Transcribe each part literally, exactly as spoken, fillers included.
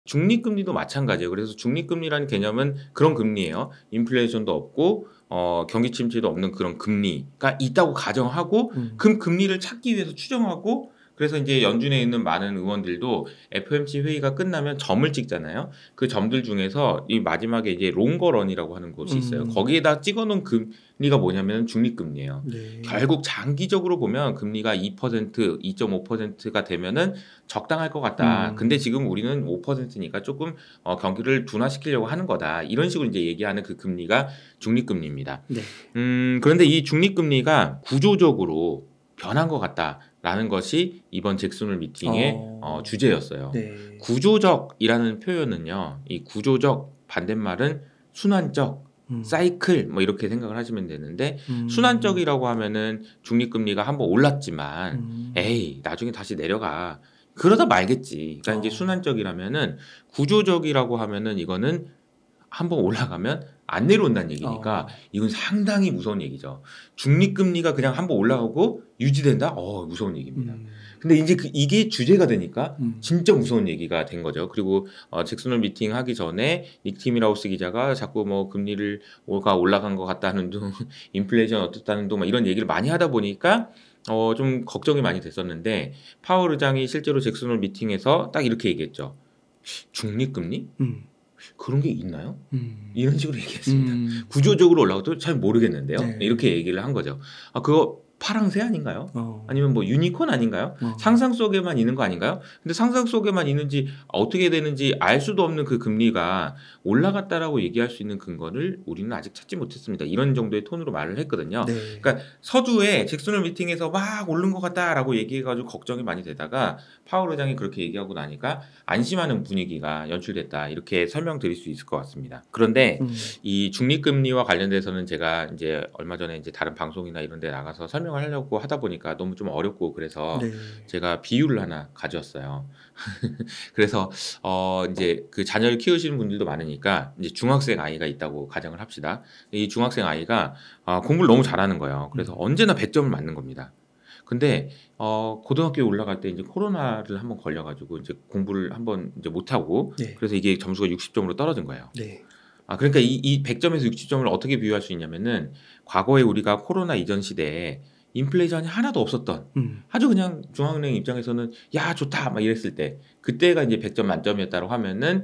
중립금리도 마찬가지예요. 그래서 중립금리라는 개념은 그런 금리예요. 인플레이션도 없고 어 경기 침체도 없는 그런 금리가 있다고 가정하고 음. 그 금리를 찾기 위해서 추정하고 그래서 인제 연준에 있는 많은 의원들도 에프오엠씨 회의가 끝나면 점을 찍잖아요. 그 점들 중에서 이 마지막에 이제 롱거런이라고 하는 곳이 있어요. 음. 거기에다 찍어 놓은 금리가 뭐냐면 중립금리예요. 네. 결국 장기적으로 보면 금리가 이 퍼센트, 이 점 오 퍼센트가 되면은 적당할 것 같다. 음. 근데 지금 우리는 오 퍼센트니까 쪼끔 어 경기를 둔화시키려고 하는 거다. 이런 식으로 인제 얘기하는 그 금리가 중립금리입니다. 네. 음 그런데 이 중립금리가 구조적으로 변한 것 같다라는 것이 이번 잭슨 홀 미팅의 어. 어 주제였어요. 네. 구조적이라는 표현은요. 이 구조적 반대말은 순환적, 음. 사이클 뭐 이렇게 생각을 하시면 되는데 음. 순환적이라고 하면은 중립금리가 한번 올랐지만 음. 에이 나중에 다시 내려가. 그러다 말겠지. 그러니까 어. 인제 순환적이라면은 구조적이라고 하면은 이거는 한번 올라가면 안 내려온다는 얘기니까 어. 이건 상당히 무서운 얘기죠. 중립금리가 그냥 한번 올라가고 유지된다? 어 무서운 얘기입니다. 음. 근데 인제 그 이게 주제가 되니까 음. 진짜 무서운 얘기가 된 거죠. 그리고 어 잭슨 홀 미팅 하기 전에 닉 티밀하우스 기자가 자꾸 뭐 금리를 가 올라간 것 같다는 둥 인플레이션 어떻다는 둥 막 이런 얘기를 많이 하다 보니까 어 좀 걱정이 많이 됐었는데 파월 의장이 실제로 잭슨 홀 미팅에서 딱 이렇게 얘기했죠. "중립금리? 음. 그런 게 있나요?" 음. 이런 식으로 얘기했습니다. 음. 구조적으로 올라가도 잘 모르겠는데요. 네. 이렇게 얘기를 한 거죠. 아 그거 파랑새 아닌가요? 어. 아니면 뭐 유니콘 아닌가요? 어. 상상 속에만 있는 거 아닌가요? 근데 상상 속에만 있는지 어떻게 되는지 알 수도 없는 그 금리가 올라갔다라고 얘기할 수 있는 근거를 우리는 아직 찾지 못했습니다. 이런 정도의 톤으로 말을 했거든요. 네. 그러니까 서두에 잭슨 홀 미팅에서 막 오른 것 같다라고 얘기해 가지고 걱정이 많이 되다가 파월 의장이 그렇게 얘기하고 나니까 안심하는 분위기가 연출됐다. 이렇게 설명드릴 수 있을 것 같습니다. 그런데 음. 이 중립금리와 관련돼서는 제가 인제 얼마 전에 인제 다른 방송이나 이런 데 나가서 설명을 하려고 하다 보니까 너무 좀 어렵고 그래서 네. 제가 비유를 하나 가져왔어요. 그래서 어 인제 그 자녀를 키우시는 분들도 많으니까 인제 중학생 아이가 있다고 가정을 합시다. 이 중학생 아이가 아 공부를 너무 잘하는 거예요. 그래서 음. 언제나 백 점을 맞는 겁니다. 근데 어 고등학교에 올라갈 때 인제 코로나를 한번 걸려 가지고 인제 공부를 한번 인제 못하고 네. 그래서 이게 점수가 육십 점으로 떨어진 거예요. 네. 아 그러니까 이 이 백 점에서 육십 점을 어떻게 비유할 수 있냐면은 과거에 우리가 코로나 이전 시대에 인플레이션이 하나도 없었던 음. 아주 그냥 중앙은행 입장에서는 '야 좋다.' 막 이랬을 때 그때가 인제 백 점 만점이었다고 하면은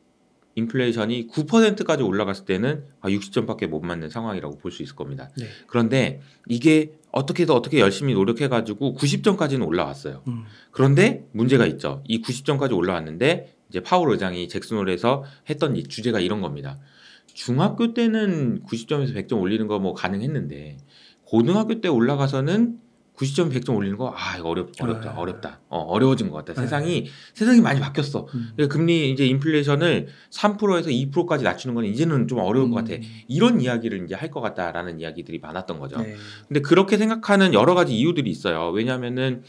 인플레이션이 구 퍼센트까지 올라갔을 때는 아 육십 점밖에 못 맞는 상황이라고 볼 수 있을 겁니다. 네. 그런데 이게 어떻게든 어떻게 열심히 노력해 가지고 구십 점까지는 올라왔어요. 음. 그런데 문제가 있죠. 이 구십 점까지 올라왔는데 이제 파월 의장이 잭슨 홀에서 했던 이 주제가 이런 겁니다. 중학교 때는 구십 점에서 백 점 올리는 거 뭐 가능했는데 고등학교 때 올라가서는 구십 점, 백 점 올리는 거 아 이거 어렵 어렵다, 아. 어렵다. 어 어려워진 것 같다. 네. 세상이 세상이 많이 바뀌었어. 음. 그러니까 금리 인제 인플레이션을 삼 퍼센트에서 이 퍼센트까지 낮추는 건 이제는 좀 어려울 것 같아. 음. 이런 이야기를 인제 할 것 같다라는 이야기들이 많았던 거죠. 네. 근데 그렇게 생각하는 여러 가지 이유들이 있어요. 왜냐하면은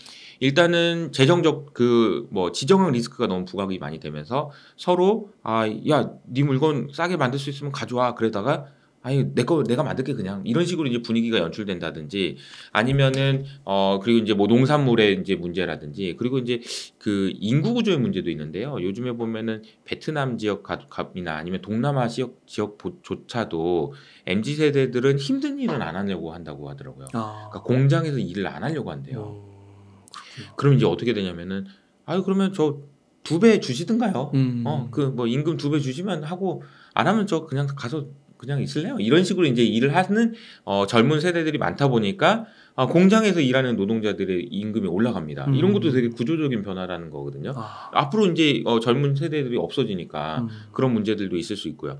일단은 재정적 그 뭐 지정학 리스크가 너무 부각이 많이 되면서 서로 "아 야 네 물건 싸게 만들 수 있으면 가져와." 그러다가 "아이 내 거 내가 만들게 그냥." 이런 식으로 이제 분위기가 연출된다든지 아니면은 어 그리고 인제 뭐 농산물의 인제 문제라든지 그리고 인제 그 인구 구조의 문제도 있는데요. 요즘에 보면은 베트남 지역 가 값이나 아니면 동남아 지역 지역 보 조차도 엠지 세대들은 힘든 일은 안 하려고 한다고 하더라고요. 아. 그러니까 공장에서 일을 안 하려고 한대요. 어. 그렇구나. 그럼 이제 어떻게 되냐면은 "아유 그러면 저 두 배 주시든가요. 음. 어 그 뭐 임금 두 배 주시면 하고 안 하면 저 그냥 가서 그냥 있을래요." 이런 식으로 인제 일을 하는 어 젊은 세대들이 많다 보니까 아 공장에서 일하는 노동자들의 임금이 올라갑니다. 음. 이런 것도 되게 구조적인 변화라는 거거든요. 아. 앞으로 인제 어 젊은 세대들이 없어지니까 음. 그런 문제들도 있을 수 있고요.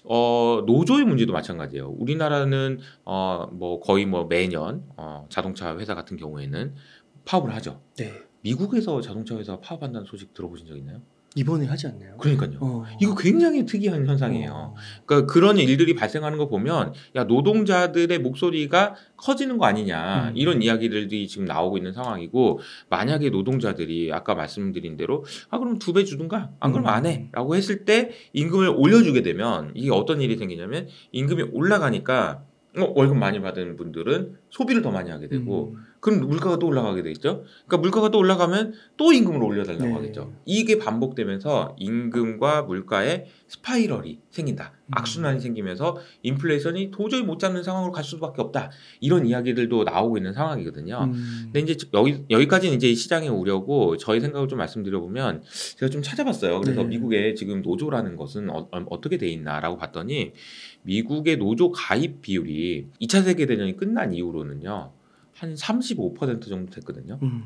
어 노조의 문제도 마찬가지예요. 우리나라는 어 뭐 거의 뭐 매년 어 자동차 회사 같은 경우에는 파업을 하죠. 네. 미국에서 자동차 회사가 파업한다는 소식 들어보신 적 있나요? 이번에 하지 않나요? 그러니깐요. 어. 이거 굉장히 특이한 현상이에요. 어. 그러니까 그런 일들이 발생하는 거 보면 '야 노동자들의 목소리가 커지는 거 아니냐.' 음. 이런 이야기들이 지금 나오고 있는 상황이고 만약에 노동자들이 아까 말씀드린 대로 '아 그럼 두 배 주든가 안 그러면 안 음. 해.'라고 했을 때 임금을 올려주게 되면 이게 어떤 일이 생기냐면 임금이 올라가니까 어, 월급 많이 받은 분들은 소비를 더 많이 하게 되고 음. 그럼 물가가 또 올라가게 되겠죠. 그러니까 물가가 또 올라가면 또 임금을 올려달라고 네. 하겠죠. 이게 반복되면서 임금과 물가의 스파이럴이 생긴다. 악순환이 음. 생기면서 인플레이션이 도저히 못 잡는 상황으로 갈 수밖에 없다. 이런 이야기들도 나오고 있는 상황이거든요. 음. 근데 이제 여기 여기까지는 이제 시장의 우려고 저희 생각을 좀 말씀드려보면 제가 좀 찾아봤어요. 그래서 네. 미국에 지금 노조라는 것은 어, 어떻게 돼 있나라고 봤더니 미국의 노조 가입 비율이 이 차 세계대전이 끝난 이후로는요 한 삼십오 퍼센트 정도 됐거든요. 음.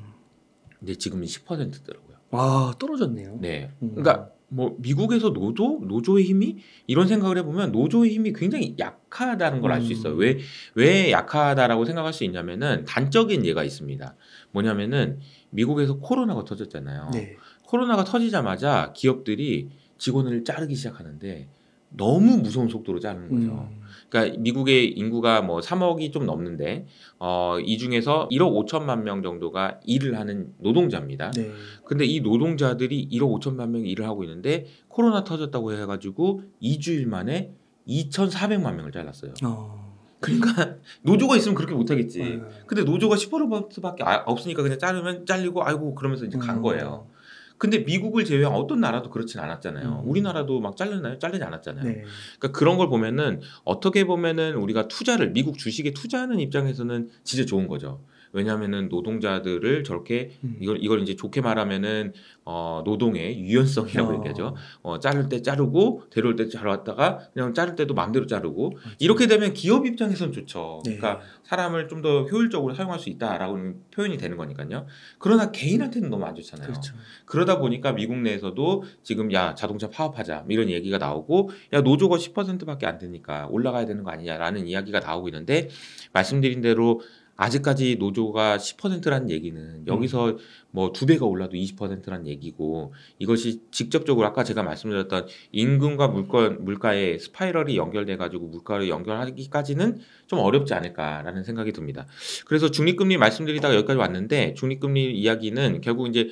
근데 지금은 십 퍼센트더라고요. 와, 떨어졌네요. 네, 음. 그러니까 뭐 미국에서 노조, 노조의 힘이 이런 생각을 해보면 노조의 힘이 굉장히 약하다는 걸 알 수 있어요. 음. 왜, 왜 약하다라고 생각할 수 있냐면은 단적인 예가 있습니다. 뭐냐면은 미국에서 코로나가 터졌잖아요. 네. 코로나가 터지자마자 기업들이 직원을 자르기 시작하는데 너무 무서운 속도로 자르는 거죠. 음. 그러니까 미국의 인구가 뭐 삼억이 좀 넘는데 어, 이 중에서 일억 오천만 명 정도가 일을 하는 노동자입니다. 네. 근데 이 노동자들이 일억 오천만 명이 일을 하고 있는데 코로나 터졌다고 해가지고 이 주일 만에 이천사백만 명을 잘랐어요. 어. 그러니까 노조가 있으면 그렇게 못하겠지. 음. 근데 노조가 십 퍼센트밖에 없으니까 그냥 자르면 잘리고 아이고 그러면서 이제 간 음. 거예요. 근데 미국을 제외한 어떤 나라도 그렇진 않았잖아요. 음. 우리나라도 막 잘렸나요? 잘리지 않았잖아요. 네. 그러니까 그런 걸 보면은 어떻게 보면은 우리가 투자를 미국 주식에 투자하는 입장에서는 진짜 좋은 거죠. 왜냐하면은 노동자들을 저렇게 음. 이걸 이걸 이제 좋게 말하면은 어, 노동의 유연성이라고 어. 얘기하죠. 어, 자를 때 자르고 데려올 때 자르다가 그냥 자를 때도 마음대로 자르고 맞아요. 이렇게 되면 기업 입장에서는 좋죠. 네. 그러니까 사람을 좀 더 효율적으로 사용할 수 있다라고는 표현이 되는 거니까요. 그러나 개인한테는 너무 안 좋잖아요. 그렇죠. 그러다 보니까 미국 내에서도 지금 야 자동차 파업하자 이런 얘기가 나오고 야 노조가 십 퍼센트밖에 안 되니까 올라가야 되는 거 아니냐라는 이야기가 나오고 있는데 말씀드린 대로 아직까지 노조가 십 퍼센트라는 얘기는 여기서 뭐 두 배가 올라도 이십 퍼센트라는 얘기고 이것이 직접적으로 아까 제가 말씀드렸던 임금과 물가, 물가의 스파이럴이 연결돼 가지고 물가를 연결하기까지는 좀 어렵지 않을까라는 생각이 듭니다. 그래서 중립금리 말씀드리다가 여기까지 왔는데 중립금리 이야기는 결국 이제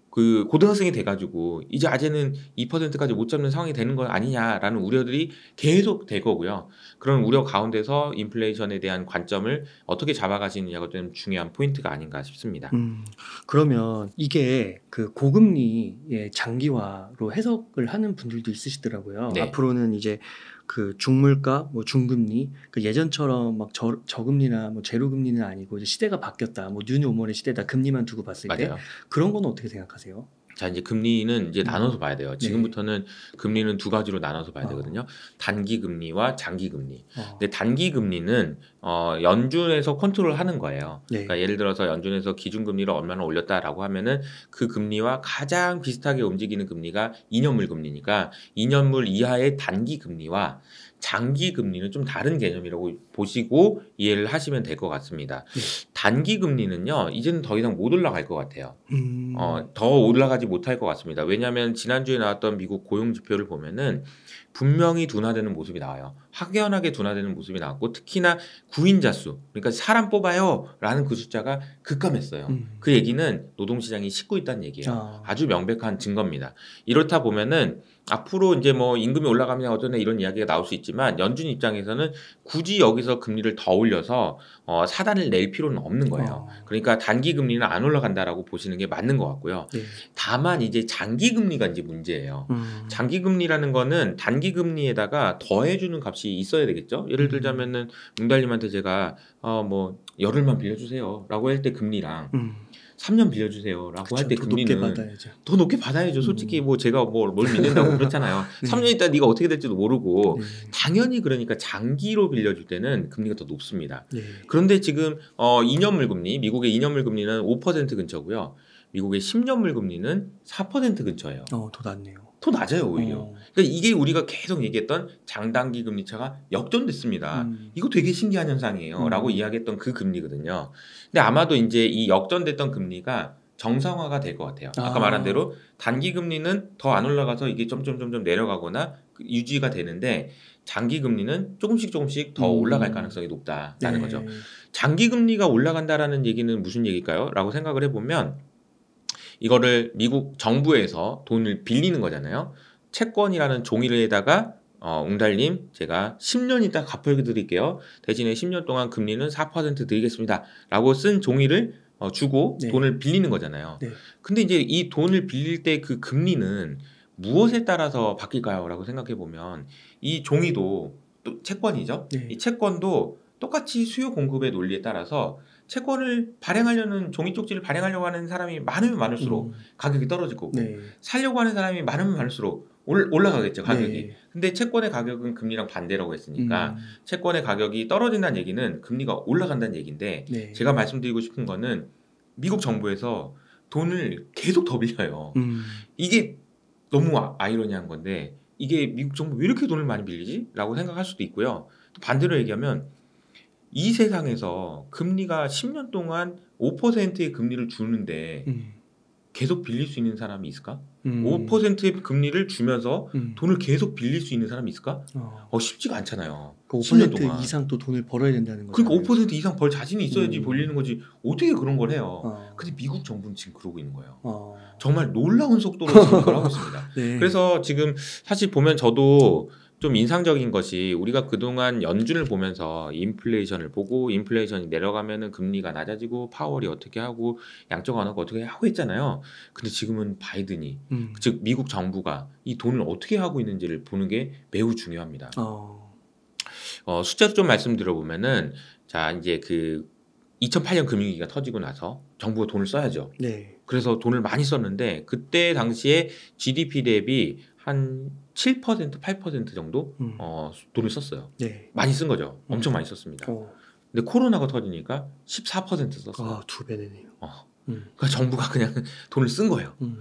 그 고등학생이 돼가지고 이제 아재는 이 퍼센트까지 못 잡는 상황이 되는 건 아니냐라는 우려들이 계속 될 거고요. 그런 우려 가운데서 인플레이션에 대한 관점을 어떻게 잡아가시느냐가 좀 중요한 포인트가 아닌가 싶습니다. 음. 그러면 이게 그 고금리의 장기화로 해석을 하는 분들도 있으시더라고요. 네. 앞으로는 이제 그 중물가, 뭐 중금리, 그 예전처럼 막 저, 저금리나 뭐 제로금리는 아니고 이제 시대가 바뀌었다, 뭐 뉴노멀의 시대다, 금리만 두고 봤을 때 맞아요. 그런 건 어떻게 생각하세요? 자 이제 금리는 이제 음. 나눠서 봐야 돼요. 네. 지금부터는 금리는 두 가지로 나눠서 봐야 어. 되거든요. 단기 금리와 장기 금리. 어. 근데 단기 금리는 어, 연준에서 컨트롤하는 거예요. 네. 그러니까 예를 들어서 연준에서 기준금리를 얼마나 올렸다라고 하면은 그 금리와 가장 비슷하게 움직이는 금리가 이 년물 금리니까 이 년물 이하의 단기 금리와 장기 금리는 좀 다른 개념이라고 보시고 이해를 하시면 될 것 같습니다. 네. 단기 금리는요 이제는 더 이상 못 올라갈 것 같아요. 음. 어, 더 올라가지 못할 것 같습니다. 왜냐하면 지난주에 나왔던 미국 고용 지표를 보면은 분명히 둔화되는 모습이 나와요. 확연하게 둔화되는 모습이 나왔고 특히나 구인자 수, 그러니까 사람 뽑아요 라는 그 숫자가 급감했어요. 음. 그 얘기는 노동시장이 식고 있다는 얘기예요. 아. 아주 명백한 증거입니다. 이렇다 보면은 앞으로 이제 뭐 임금이 올라가면 어쩌네 이런 이야기가 나올 수 있지만 연준 입장에서는 굳이 여기서 금리를 더 올려서 어, 사단을 낼 필요는 없는 거예요. 어. 그러니까 단기 금리는 안 올라간다라고 보시는 게 맞는 것 같고요. 네. 다만 이제 장기 금리가 이제 문제예요. 음. 장기 금리라는 거는 단기 금리에다가 더해주는 값이 있어야 되겠죠. 예를 음. 들자면은 웅달님한테 제가 어 뭐 열흘만 빌려주세요라고 할 때 금리랑 음. 삼 년 빌려주세요라고 할 때 더 높게 금리는 받아야죠. 더 높게 받아야죠. 솔직히 음. 뭐 제가 뭘, 뭘 믿는다고 그렇잖아요. 네. 삼 년 있다 네가 어떻게 될지도 모르고 네. 당연히 그러니까 장기로 빌려줄 때는 금리가 더 높습니다. 네. 그런데 지금 어, 이 년물 금리, 미국의 이 년물 금리는 오 퍼센트 근처고요. 미국의 십 년물 금리는 사 퍼센트 근처예요. 어, 더 낫네요. 더 낮아요 오히려. 어. 그러니까 이게 우리가 계속 얘기했던 장단기 금리 차가 역전됐습니다. 음. 이거 되게 신기한 현상이에요. 음. 라고 이야기했던 그 금리거든요. 근데 아마도 이제 이 역전됐던 금리가 정상화가 될 것 같아요. 아까 아. 말한 대로 단기 금리는 더 안 올라가서 이게 점점점점 내려가거나 유지가 되는데 장기 금리는 조금씩 조금씩 더 음. 올라갈 가능성이 높다라는 네. 거죠. 장기 금리가 올라간다라는 얘기는 무슨 얘기일까요? 라고 생각을 해보면 이거를 미국 정부에서 돈을 빌리는 거잖아요. 채권이라는 종이에다가 어, 웅달님 제가 십 년 있다 갚아드릴게요. 대신에 십 년 동안 금리는 사 퍼센트 드리겠습니다. 라고 쓴 종이를 어, 주고 네. 돈을 빌리는 거잖아요. 네. 근데 이제 이 돈을 빌릴 때 그 금리는 무엇에 따라서 바뀔까요? 라고 생각해 보면 이 종이도 또 채권이죠. 네. 이 채권도 똑같이 수요 공급의 논리에 따라서 채권을 발행하려는 종이 쪽지를 발행하려고 하는 사람이 많으면 많을수록 음. 가격이 떨어질 거고 네. 살려고 하는 사람이 많으면 많을수록 올, 올라가겠죠 가격이. 네. 근데 채권의 가격은 금리랑 반대라고 했으니까 음. 채권의 가격이 떨어진다는 얘기는 금리가 올라간다는 얘기인데 네. 제가 말씀드리고 싶은 거는 미국 정부에서 돈을 계속 더 빌려요. 음. 이게 너무 아, 아이러니한 건데 이게 미국 정부 왜 이렇게 돈을 많이 빌리지? 라고 생각할 수도 있고요. 또 반대로 얘기하면 이 세상에서 금리가 십 년 동안 오 퍼센트의 금리를 주는데 음. 계속 빌릴 수 있는 사람이 있을까? 음. 오 퍼센트의 금리를 주면서 음. 돈을 계속 빌릴 수 있는 사람이 있을까? 어. 어 쉽지가 않잖아요. 그 십 년 오 퍼센트 동안. 이상 또 돈을 벌어야 된다는 거죠. 그러니까 오 퍼센트 이상 벌 자신이 있어야지 음. 벌리는 거지 어떻게 그런 걸 해요. 어. 근데 미국 정부는 지금 그러고 있는 거예요. 어. 정말 놀라운 속도로 지금 그걸 하고 있습니다. 네. 그래서 지금 사실 보면 저도 좀 인상적인 것이 우리가 그동안 연준을 보면서 인플레이션을 보고 인플레이션이 내려가면은 금리가 낮아지고 파월이 어떻게 하고 양적 완화가 어떻게 하고 있잖아요. 근데 지금은 바이든이 음. 즉 미국 정부가 이 돈을 어떻게 하고 있는지를 보는 게 매우 중요합니다. 어. 어, 숫자로 좀 말씀드려보면은 자 이제 그 이천팔 년 금융위기가 터지고 나서 정부가 돈을 써야죠. 네. 그래서 돈을 많이 썼는데 그때 당시에 지디피 대비 한 칠 퍼센트, 팔 퍼센트 정도 음. 어, 돈을 썼어요. 네. 많이 쓴 거죠. 엄청 음. 많이 썼습니다. 어. 근데 코로나가 터지니까 십사 퍼센트 썼어요. 아, 두 배네요. 어. 음. 그러니까 정부가 그냥 돈을 쓴 거예요. 음.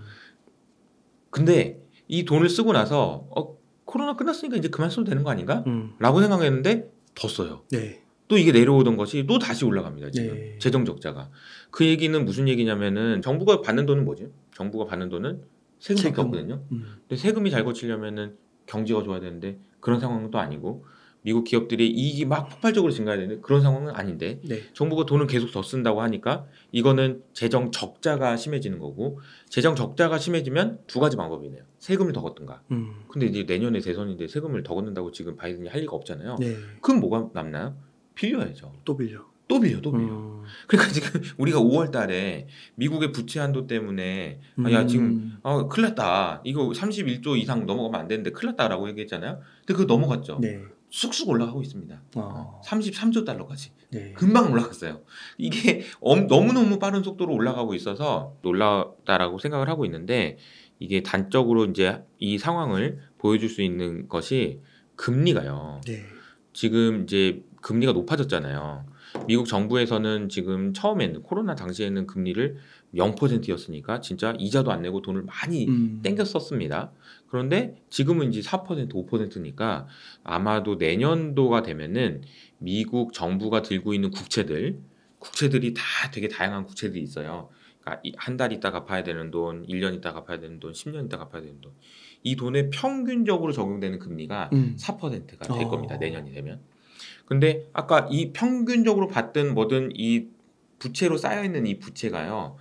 근데 이 돈을 쓰고 나서 어, 코로나 끝났으니까 이제 그만 써도 되는 거 아닌가? 음. 라고 생각했는데 더 써요. 네. 또 이게 내려오던 것이 또 다시 올라갑니다. 지금 네. 재정 적자가. 그 얘기는 무슨 얘기냐면은 정부가 받는 돈은 뭐지? 정부가 받는 돈은 세금밖에 세금. 없거든요. 음. 근데 세금이 잘 거치려면은 경제가 좋아야 되는데 그런 상황도 아니고 미국 기업들이 이익이 막 폭발적으로 증가해야 되는데 그런 상황은 아닌데 네. 정부가 돈을 계속 더 쓴다고 하니까 이거는 재정 적자가 심해지는 거고 재정 적자가 심해지면 두 가지 방법이네요. 세금을 더 걷든가. 음. 근데 이제 내년에 대선인데 세금을 더 걷는다고 지금 바이든이 할 리가 없잖아요. 네. 그럼 뭐가 남나요? 빌려야죠. 또 빌려. 또 빌려, 또 빌려. 음. 그러니까 지금 우리가 오월 달에 미국의 부채 한도 때문에 아, 야 지금 음. 아, 큰일 났다. 이거 삼십일 조 이상 넘어가면 안 되는데 큰일 났다라고 얘기했잖아요. 근데 그거 넘어갔죠. 네. 쑥쑥 올라가고 있습니다. 어. 어, 삼십삼 조 달러까지. 네. 금방 올라갔어요. 이게 엄- 너무너무 빠른 속도로 올라가고 있어서 놀랍다라고 생각을 하고 있는데 이게 단적으로 이제 이 상황을 보여줄 수 있는 것이 금리가요. 네. 지금 이제 금리가 높아졌잖아요. 미국 정부에서는 지금 처음에는 코로나 당시에는 금리를 영 퍼센트였으니까 진짜 이자도 안 내고 돈을 많이 음. 땡겨 썼습니다. 그런데 지금은 이제 사 퍼센트, 오 퍼센트니까 아마도 내년도가 되면은 미국 정부가 들고 있는 국채들, 국채들이 다 되게 다양한 국채들이 있어요. 그러니까 한 달 있다 갚아야 되는 돈, 일 년 있다 갚아야 되는 돈, 십 년 있다 갚아야 되는 돈. 이 돈에 평균적으로 적용되는 금리가 음. 사 퍼센트가 될 어. 겁니다. 내년이 되면. 근데 아까 이 평균적으로 받든 뭐든 이 부채로 쌓여 있는 이 부채가요.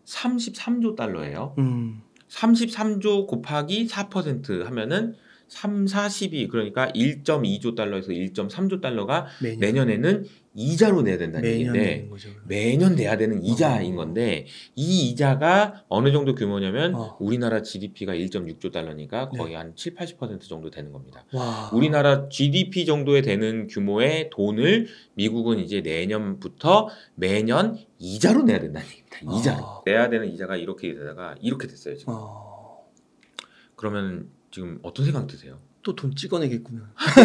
삼십삼 조 달러예요. 음. 삼십삼 조 곱하기 사 퍼센트 하면은 삼, 사십이 그러니까 일 점 이 조 달러에서 일 점 삼 조 달러가 매년. 내년에는 이자로 내야 된다는 매년 얘기인데 내는 거죠. 매년 내야 되는 이자인 어. 건데 이 이자가 어느 정도 규모냐면 어. 우리나라 지디피가 일 점 육 조 달러니까 네. 거의 한 칠, 팔십 퍼센트 정도 되는 겁니다. 와. 우리나라 지디피 정도에 되는 규모의 돈을 미국은 이제 내년부터 매년 이자로 내야 된다는 얘기입니다. 이자로. 아. 내야 되는 이자가 이렇게 되다가 이렇게 됐어요, 지금. 어. 그러면 지금 어떤 생각 드세요? 또 돈 찍어내겠구나.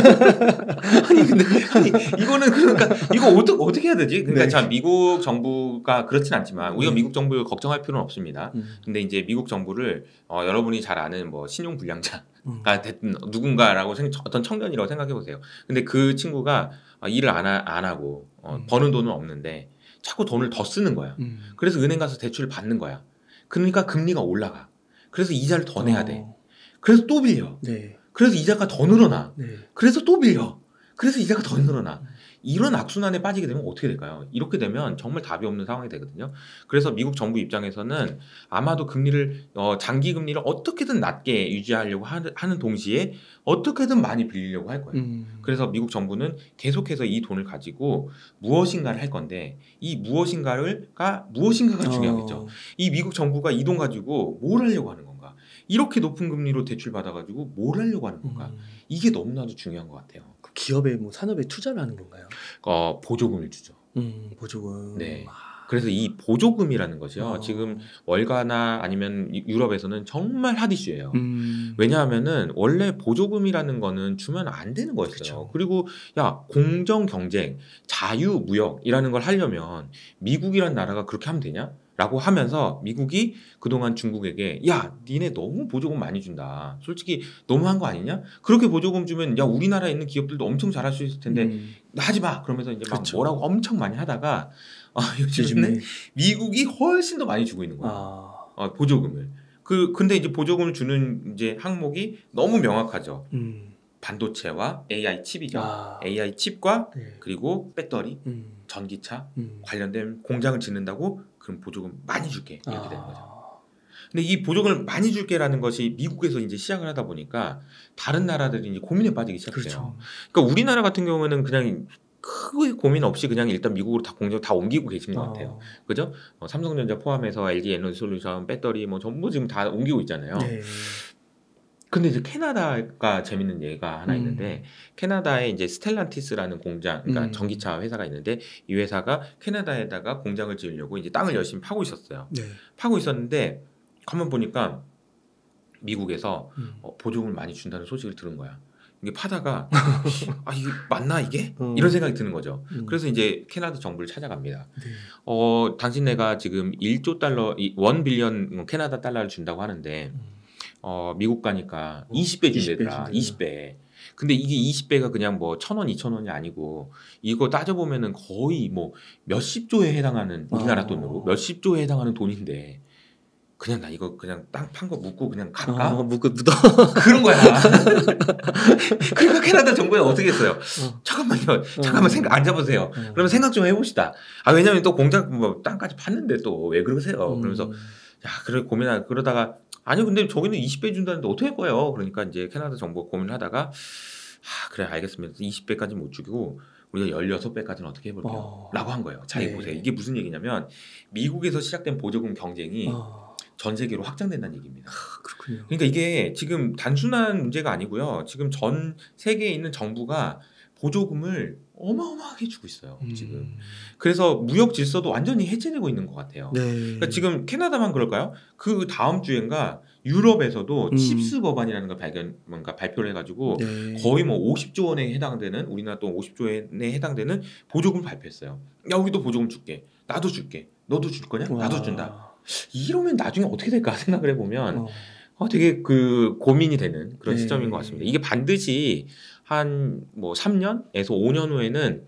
아니 근데 아니 이거는 그러니까 이거 어떻게 어떻게 해야 되지? 그러니까 네. 자 미국 정부가 그렇진 않지만 우리가 네. 미국 정부를 걱정할 필요는 없습니다. 음. 근데 이제 미국 정부를 어, 여러분이 잘 아는 뭐 신용 불량자가 음. 됐든 누군가라고 생, 어떤 청년이라고 생각해 보세요. 근데 그 친구가 어, 일을 안, 하, 안 하고 어, 음. 버는 돈은 없는데 자꾸 돈을 더 쓰는 거야. 음. 그래서 은행 가서 대출을 받는 거야. 그러니까 금리가 올라가. 그래서 이자를 더 내야 돼. 어. 그래서 또 빌려. 네. 그래서 이자가 더 늘어나. 네. 그래서 또 빌려. 그래서 이자가 더 늘어나. 이런 악순환에 빠지게 되면 어떻게 될까요? 이렇게 되면 정말 답이 없는 상황이 되거든요. 그래서 미국 정부 입장에서는 아마도 금리를 어, 장기 금리를 어떻게든 낮게 유지하려고 하는, 하는 동시에 어떻게든 많이 빌리려고 할 거예요. 음. 그래서 미국 정부는 계속해서 이 돈을 가지고 무엇인가를 할 건데 이 무엇인가를가 무엇인가가 중요하겠죠. 어. 이 미국 정부가 이 돈 가지고 뭘 하려고 하는 건가? 이렇게 높은 금리로 대출 받아가지고 뭘 하려고 하는 건가? 음. 이게 너무나도 중요한 것 같아요. 그 기업에 뭐 산업에 투자를 하는 건가요? 어, 보조금을 주죠. 음, 보조금. 네. 아. 그래서 이 보조금이라는 것이요. 어. 지금 월가나 아니면 유- 유럽에서는 정말 핫 이슈예요. 음. 왜냐하면은 원래 보조금이라는 거는 주면 안 되는 거였어요. 그쵸. 그리고 야 공정 경쟁, 자유 무역이라는 걸 하려면 미국이란 나라가 그렇게 하면 되냐? 라고 하면서 미국이 그동안 중국에게 야 니네 너무 보조금 많이 준다. 솔직히 너무한 거 아니냐? 그렇게 보조금 주면 야 우리나라에 있는 기업들도 엄청 잘할 수 있을 텐데 음. 하지 마. 그러면서 이제 막 그렇죠. 뭐라고 엄청 많이 하다가 어, 요즘에는 요즘에 미국이 훨씬 더 많이 주고 있는 거야. 아. 어, 보조금을. 그 근데 이제 보조금을 주는 이제 항목이 너무 명확하죠. 음. 반도체와 에이아이 칩이죠. 아. 에이아이 칩과 네. 그리고 배터리, 음. 전기차 음. 관련된 공장을 짓는다고 그럼 보조금 많이 줄게 이렇게 되는 거죠. 아. 근데 이 보조금을 많이 줄게라는 것이 미국에서 이제 시작을 하다 보니까 다른 나라들이 이제 고민에 빠지기 시작해요. 그렇죠. 그러니까 우리나라 같은 경우에는 그냥 크게 고민 없이 그냥 일단 미국으로 다 공장 다 옮기고 계신 것 같아요. 어. 그죠? 어, 삼성전자 포함해서 엘지 에너지솔루션, 배터리 뭐 전부 지금 다 옮기고 있잖아요. 네. 근데 이제 캐나다가 재밌는 예가 하나 음. 있는데 캐나다에 이제 스텔란티스라는 공장, 그러니까 음. 전기차 회사가 있는데 이 회사가 캐나다에다가 공장을 지으려고 이제 땅을 열심히 파고 있었어요. 네. 파고 있었는데 가만 보니까 미국에서 음. 어, 보조금을 많이 준다는 소식을 들은 거야. 이게 파다가 아 이게 맞나 이게? 어. 이런 생각이 드는 거죠. 음. 그래서 이제 캐나다 정부를 찾아갑니다. 네. 어 당신네가 지금 일조 달러, 일 빌리언 캐나다 달러를 준다고 하는데 음. 어 미국 가니까 어, 이십 배 이십 배 준대더라. 준대요. 이십 배. 근데 이게 이십 배가 그냥 뭐 천 원, 이천 원이 아니고 이거 따져보면은 거의 뭐 몇십 조에 해당하는 우리나라 어. 돈으로 몇십 조에 해당하는 돈인데 그냥 나 이거 그냥 땅 판 거 묻고 그냥 갈까? 아, 묻고 묻어. 그런 거야. 그러니까 캐나다 정부에 어떻게 했어요? 어. 잠깐만요. 잠깐만 생각 안 잡으세요. 어. 그러면 생각 좀 해봅시다. 아 왜냐면 또 공장 뭐 땅까지 팠는데 또 왜 그러세요? 음. 그러면서 야 그래 고민하 그러다가 아니 근데 저기는 이십 배 준다는데 어떻게 할 거예요? 그러니까 이제 캐나다 정부가 고민을 하다가 아 그래 알겠습니다. 이십 배까지 못 주고 우리가 십육 배까지는 어떻게 해볼게요. 어. 라고 한 거예요. 자 이거 네. 보세요. 이게 무슨 얘기냐면 미국에서 시작된 보조금 경쟁이 아. 전 세계로 확장된다는 얘기입니다. 그렇군요. 그러니까 이게 지금 단순한 문제가 아니고요. 지금 전 세계에 있는 정부가 보조금을 어마어마하게 주고 있어요. 지금. 음. 그래서 무역 질서도 완전히 해체되고 있는 것 같아요. 네. 그러니까 지금 캐나다만 그럴까요? 그 다음 주엔가 유럽에서도 음. 칩스 법안이라는 걸 발견 뭔가 발표를 해가지고 네. 거의 뭐 오십조 원에 해당되는 우리나라 돈 오십조 원에 해당되는 보조금을 발표했어요. 야 우리도 보조금 줄게. 나도 줄게. 너도 줄 거냐? 와. 나도 준다. 이러면 나중에 어떻게 될까 생각을 해보면 어. 어, 되게 그 고민이 되는 그런 네. 시점인 것 같습니다. 이게 반드시 한 뭐 삼 년에서 오 년 후에는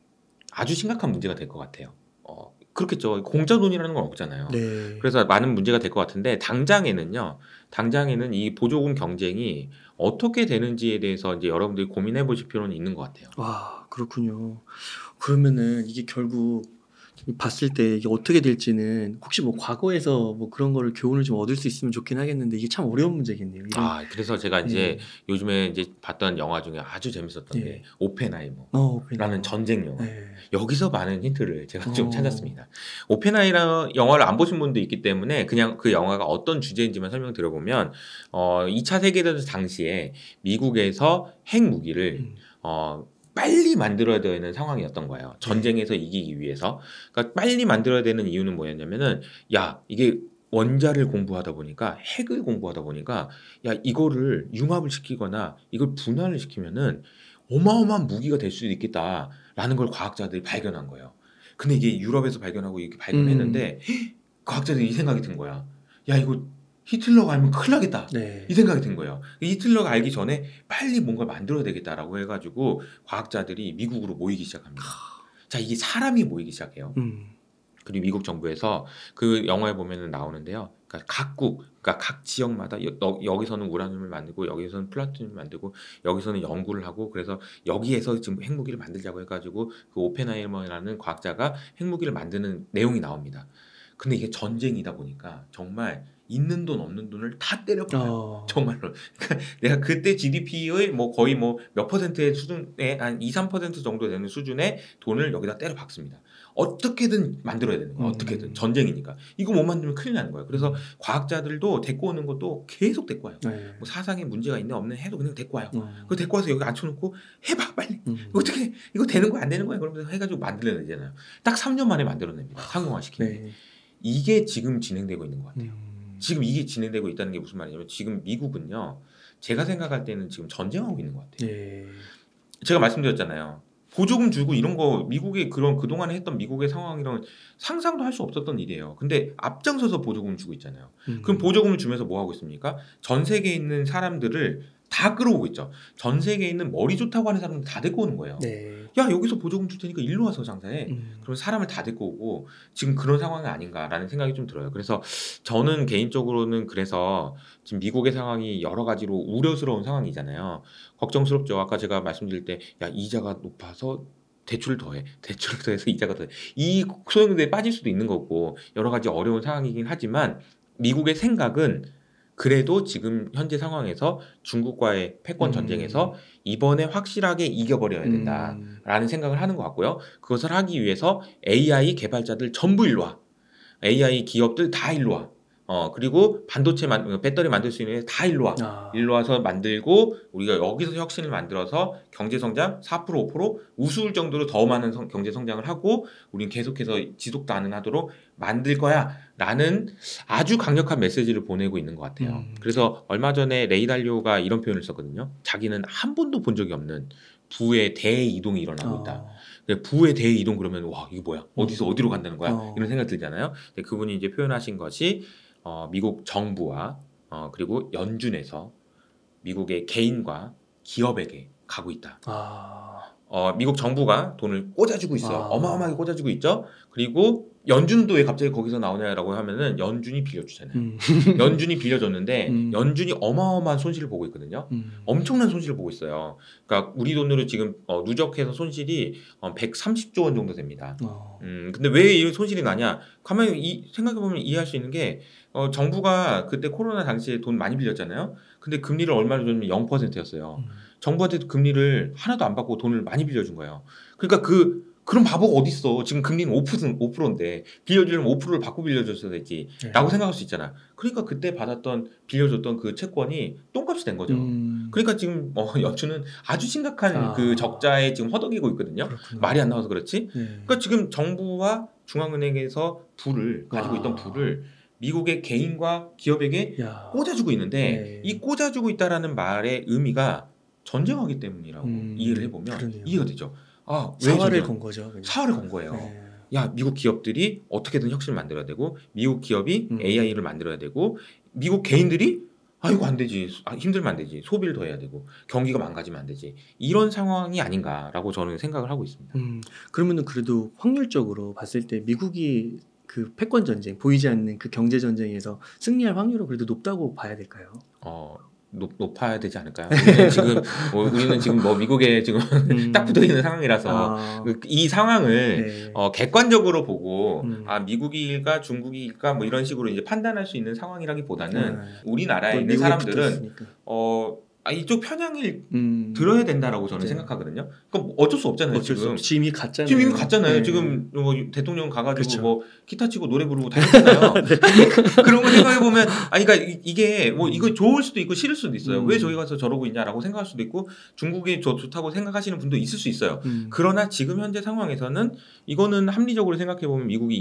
아주 심각한 문제가 될 것 같아요. 어, 그렇겠죠. 공짜 돈이라는 건 없잖아요. 네. 그래서 많은 문제가 될 것 같은데 당장에는요. 당장에는 이 보조금 경쟁이 어떻게 되는지에 대해서 이제 여러분들이 고민해 보실 필요는 있는 것 같아요. 와, 그렇군요. 그러면은 이게 결국 봤을 때 이게 어떻게 될지는 혹시 뭐 과거에서 뭐 그런 거를 교훈을 좀 얻을 수 있으면 좋긴 하겠는데 이게 참 어려운 문제겠네요. 이런- 아, 그래서 제가 이제 네. 요즘에 이제 봤던 영화 중에 아주 재밌었던 네. 게 오펜하이머. 어, 라는 전쟁 영화. 네. 여기서 많은 힌트를 제가 좀 어. 찾았습니다. 오펜하이머 영화를 안 보신 분도 있기 때문에 그냥 그 영화가 어떤 주제인지만 설명드려보면 어, 이 차 세계대전 당시에 미국에서 핵무기를 음. 어, 빨리 만들어야 되는 상황이었던 거예요. 전쟁에서 이기기 위해서. 그러니까 빨리 만들어야 되는 이유는 뭐였냐면은 야 이게 원자를 공부하다 보니까 핵을 공부하다 보니까 야 이거를 융합을 시키거나 이걸 분할을 시키면은 어마어마한 무기가 될 수도 있겠다라는 걸 과학자들이 발견한 거예요. 근데 이게 유럽에서 발견하고 이렇게 발견했는데 음. 과학자들이 이 생각이 든 거야. 야 이거 히틀러가 알면 큰일 나겠다. 네. 이 생각이 든 거예요. 히틀러가 알기 전에 빨리 뭔가 만들어야 되겠다라고 해가지고 과학자들이 미국으로 모이기 시작합니다. 자 이게 사람이 모이기 시작해요. 음. 그리고 미국 정부에서 그 영화에 보면은 나오는데요. 그러니까 각국, 그러니까 각 지역마다 여, 여- 여기서는 우라늄을 만들고 여기서는 플라토늄을 만들고 여기서는 연구를 하고 그래서 여기에서 지금 핵무기를 만들자고 해가지고 그 오펜하이머라는 과학자가 핵무기를 만드는 내용이 나옵니다. 근데 이게 전쟁이다 보니까 정말 있는 돈 없는 돈을 다 때려박아요. 어. 정말로. 그러니까 내가 그때 지디피의 뭐 거의 뭐 몇 퍼센트의 수준에 한 이, 삼 퍼센트 정도 되는 수준의 돈을 여기다 때려 박습니다. 어떻게든 만들어야 되는 거예요. 어떻게든. 음. 전쟁이니까. 이거 못 만들면 큰일 나는 거예요. 그래서 과학자들도 데리고 오는 것도 계속 데리고 와요. 네. 뭐 사상에 문제가 있네 없네 해도 그냥 데리고 와요. 어. 그거 데리고 와서 여기 앉혀놓고 해봐 빨리. 음. 어떻게 이거 되는 거야 안 되는 거야 그러면서 해가지고 만들어내잖아요. 딱 삼 년 만에 만들어냅니다. 상용화시키는 게. 네. 이게 지금 진행되고 있는 것 같아요. 음. 지금 이게 진행되고 있다는 게 무슨 말이냐면 지금 미국은요. 제가 생각할 때는 지금 전쟁하고 있는 것 같아요. 예. 제가 말씀드렸잖아요. 보조금 주고 이런 거 미국의 그런 그동안에 했던 미국의 상황이랑 상상도 할 수 없었던 일이에요. 근데 앞장서서 보조금 주고 있잖아요. 음. 그럼 보조금을 주면서 뭐 하고 있습니까? 전 세계에 있는 사람들을 다 끌어오고 있죠. 전 세계에 있는 머리 좋다고 하는 사람들 다 데리고 오는 거예요. 네. 야 여기서 보조금 줄 테니까 일로 와서 장사해. 음. 그럼 사람을 다 데리고 오고 지금 그런 상황이 아닌가라는 생각이 좀 들어요. 그래서 저는 개인적으로는 그래서 지금 미국의 상황이 여러 가지로 우려스러운 상황이잖아요. 걱정스럽죠. 아까 제가 말씀드릴 때 야 이자가 높아서 대출을 더해. 대출을 더해서 이자가 더해. 이 소형들에 빠질 수도 있는 거고 여러 가지 어려운 상황이긴 하지만 미국의 생각은 그래도 지금 현재 상황에서 중국과의 패권 음. 전쟁에서 이번에 확실하게 이겨버려야 된다. 음. 라는 생각을 하는 것 같고요. 그것을 하기 위해서 에이아이 개발자들 전부 일로 와. 에이아이 기업들 다 일로 와. 어, 그리고 반도체 만, 배터리 만들 수 있는 애 다 일로 와. 아. 일로 와서 만들고 우리가 여기서 혁신을 만들어서 경제 성장 사 퍼센트 오 퍼센트 우스울 정도로 더 많은 성, 경제 성장을 하고 우린 계속해서 지속 가능하도록 만들 거야 라는 아주 강력한 메시지를 보내고 있는 것 같아요. 음. 그래서 얼마 전에 레이 달리오가 이런 표현을 썼거든요. 자기는 한 번도 본 적이 없는 부의 대이동이 일어나고 있다. 어. 부의 대이동 그러면 와 이게 뭐야 어디서 어디로 간다는 거야 어. 이런 생각 들잖아요. 근데 그분이 이제 표현하신 것이 어, 미국 정부와 어, 그리고 연준에서 미국의 개인과 기업에게 가고 있다. 아. 어, 미국 정부가 돈을 꽂아주고 있어요. 아. 어마어마하게 꽂아주고 있죠. 그리고 연준도 왜 갑자기 거기서 나오냐라고 하면은 연준이 빌려주잖아요. 음. 연준이 빌려줬는데 음. 연준이 어마어마한 손실을 보고 있거든요. 음. 엄청난 손실을 보고 있어요. 그러니까 우리 돈으로 지금 어, 누적해서 손실이 어, 백삼십조 원 정도 됩니다. 어. 음, 근데 왜 이 손실이 나냐? 가만히 이, 생각해보면 이해할 수 있는 게 어, 정부가 그때 코로나 당시에 돈 많이 빌렸잖아요. 근데 금리를 얼마나 줬냐면 영 퍼센트였어요. 음. 정부한테 금리를 하나도 안 받고 돈을 많이 빌려준 거예요. 그러니까 그 그런 바보가 어딨어. 지금 금리는 오 퍼센트, 오 퍼센트인데 빌려주려면 오 퍼센트를 받고 빌려줬어야 되지 네. 라고 생각할 수 있잖아. 그러니까 그때 받았던 빌려줬던 그 채권이 똥값이 된 거죠. 음. 그러니까 지금 어, 연준은 아주 심각한 아. 그 적자에 지금 허덕이고 있거든요. 그렇구나. 말이 안 나와서 그렇지. 네. 그러니까 지금 정부와 중앙은행에서 부를 가지고 아. 있던 부를 미국의 개인과 기업에게 야. 꽂아주고 있는데 네. 이 꽂아주고 있다라는 말의 의미가 전쟁하기 때문이라고 음. 이해를 해보면 그러네요. 이해가 되죠. 아, 왜 사활을 전쟁? 건 거죠. 그냥. 사활을 건 거예요. 네. 야 미국 기업들이 어떻게든 혁신을 만들어야 되고 미국 기업이 음. 에이아이를 만들어야 되고 미국 개인들이 아 이거 안 되지 아, 힘들면 안 되지 소비를 더 해야 되고 경기가 망가지면 안 되지 이런 상황이 아닌가라고 저는 생각을 하고 있습니다. 음. 그러면은 그래도 확률적으로 봤을 때 미국이 그 패권 전쟁 보이지 않는 그 경제 전쟁에서 승리할 확률은 그래도 높다고 봐야 될까요? 어 높, 높아야 되지 않을까요? 우리는 지금 뭐, 우리는 지금 뭐 미국에 지금 음. 딱 붙어 있는 상황이라서 아. 그- 이 상황을 네. 어, 객관적으로 보고 음. 아 미국일까 중국일까 뭐 이런 식으로 이제 판단할 수 있는 상황이라기보다는 네. 우리나라에 뭐 있는 미국에 사람들은 붙어있으니까. 어 아, 이쪽 편향을 음. 들어야 된다라고 저는 네. 생각하거든요. 그럼 뭐 어쩔 수 없잖아요. 어쩔 수 지금 없죠. 지금 이미 갔잖아요. 지금 이미 갔잖아요. 네. 지금 뭐 대통령 가가지고 그렇죠. 뭐 기타 치고 노래 부르고 다녔잖아요. 그런 거 생각해 보면 아니 그러니까 이- 이게 뭐 이거 좋을 수도 있고 싫을 수도 있어요. 음. 왜 저기 가서 저러고 있냐라고 생각할 수도 있고 중국이 저 좋다고 생각하시는 분도 있을 수 있어요. 음. 그러나 지금 현재 상황에서는 이거는 합리적으로 생각해 보면 미국이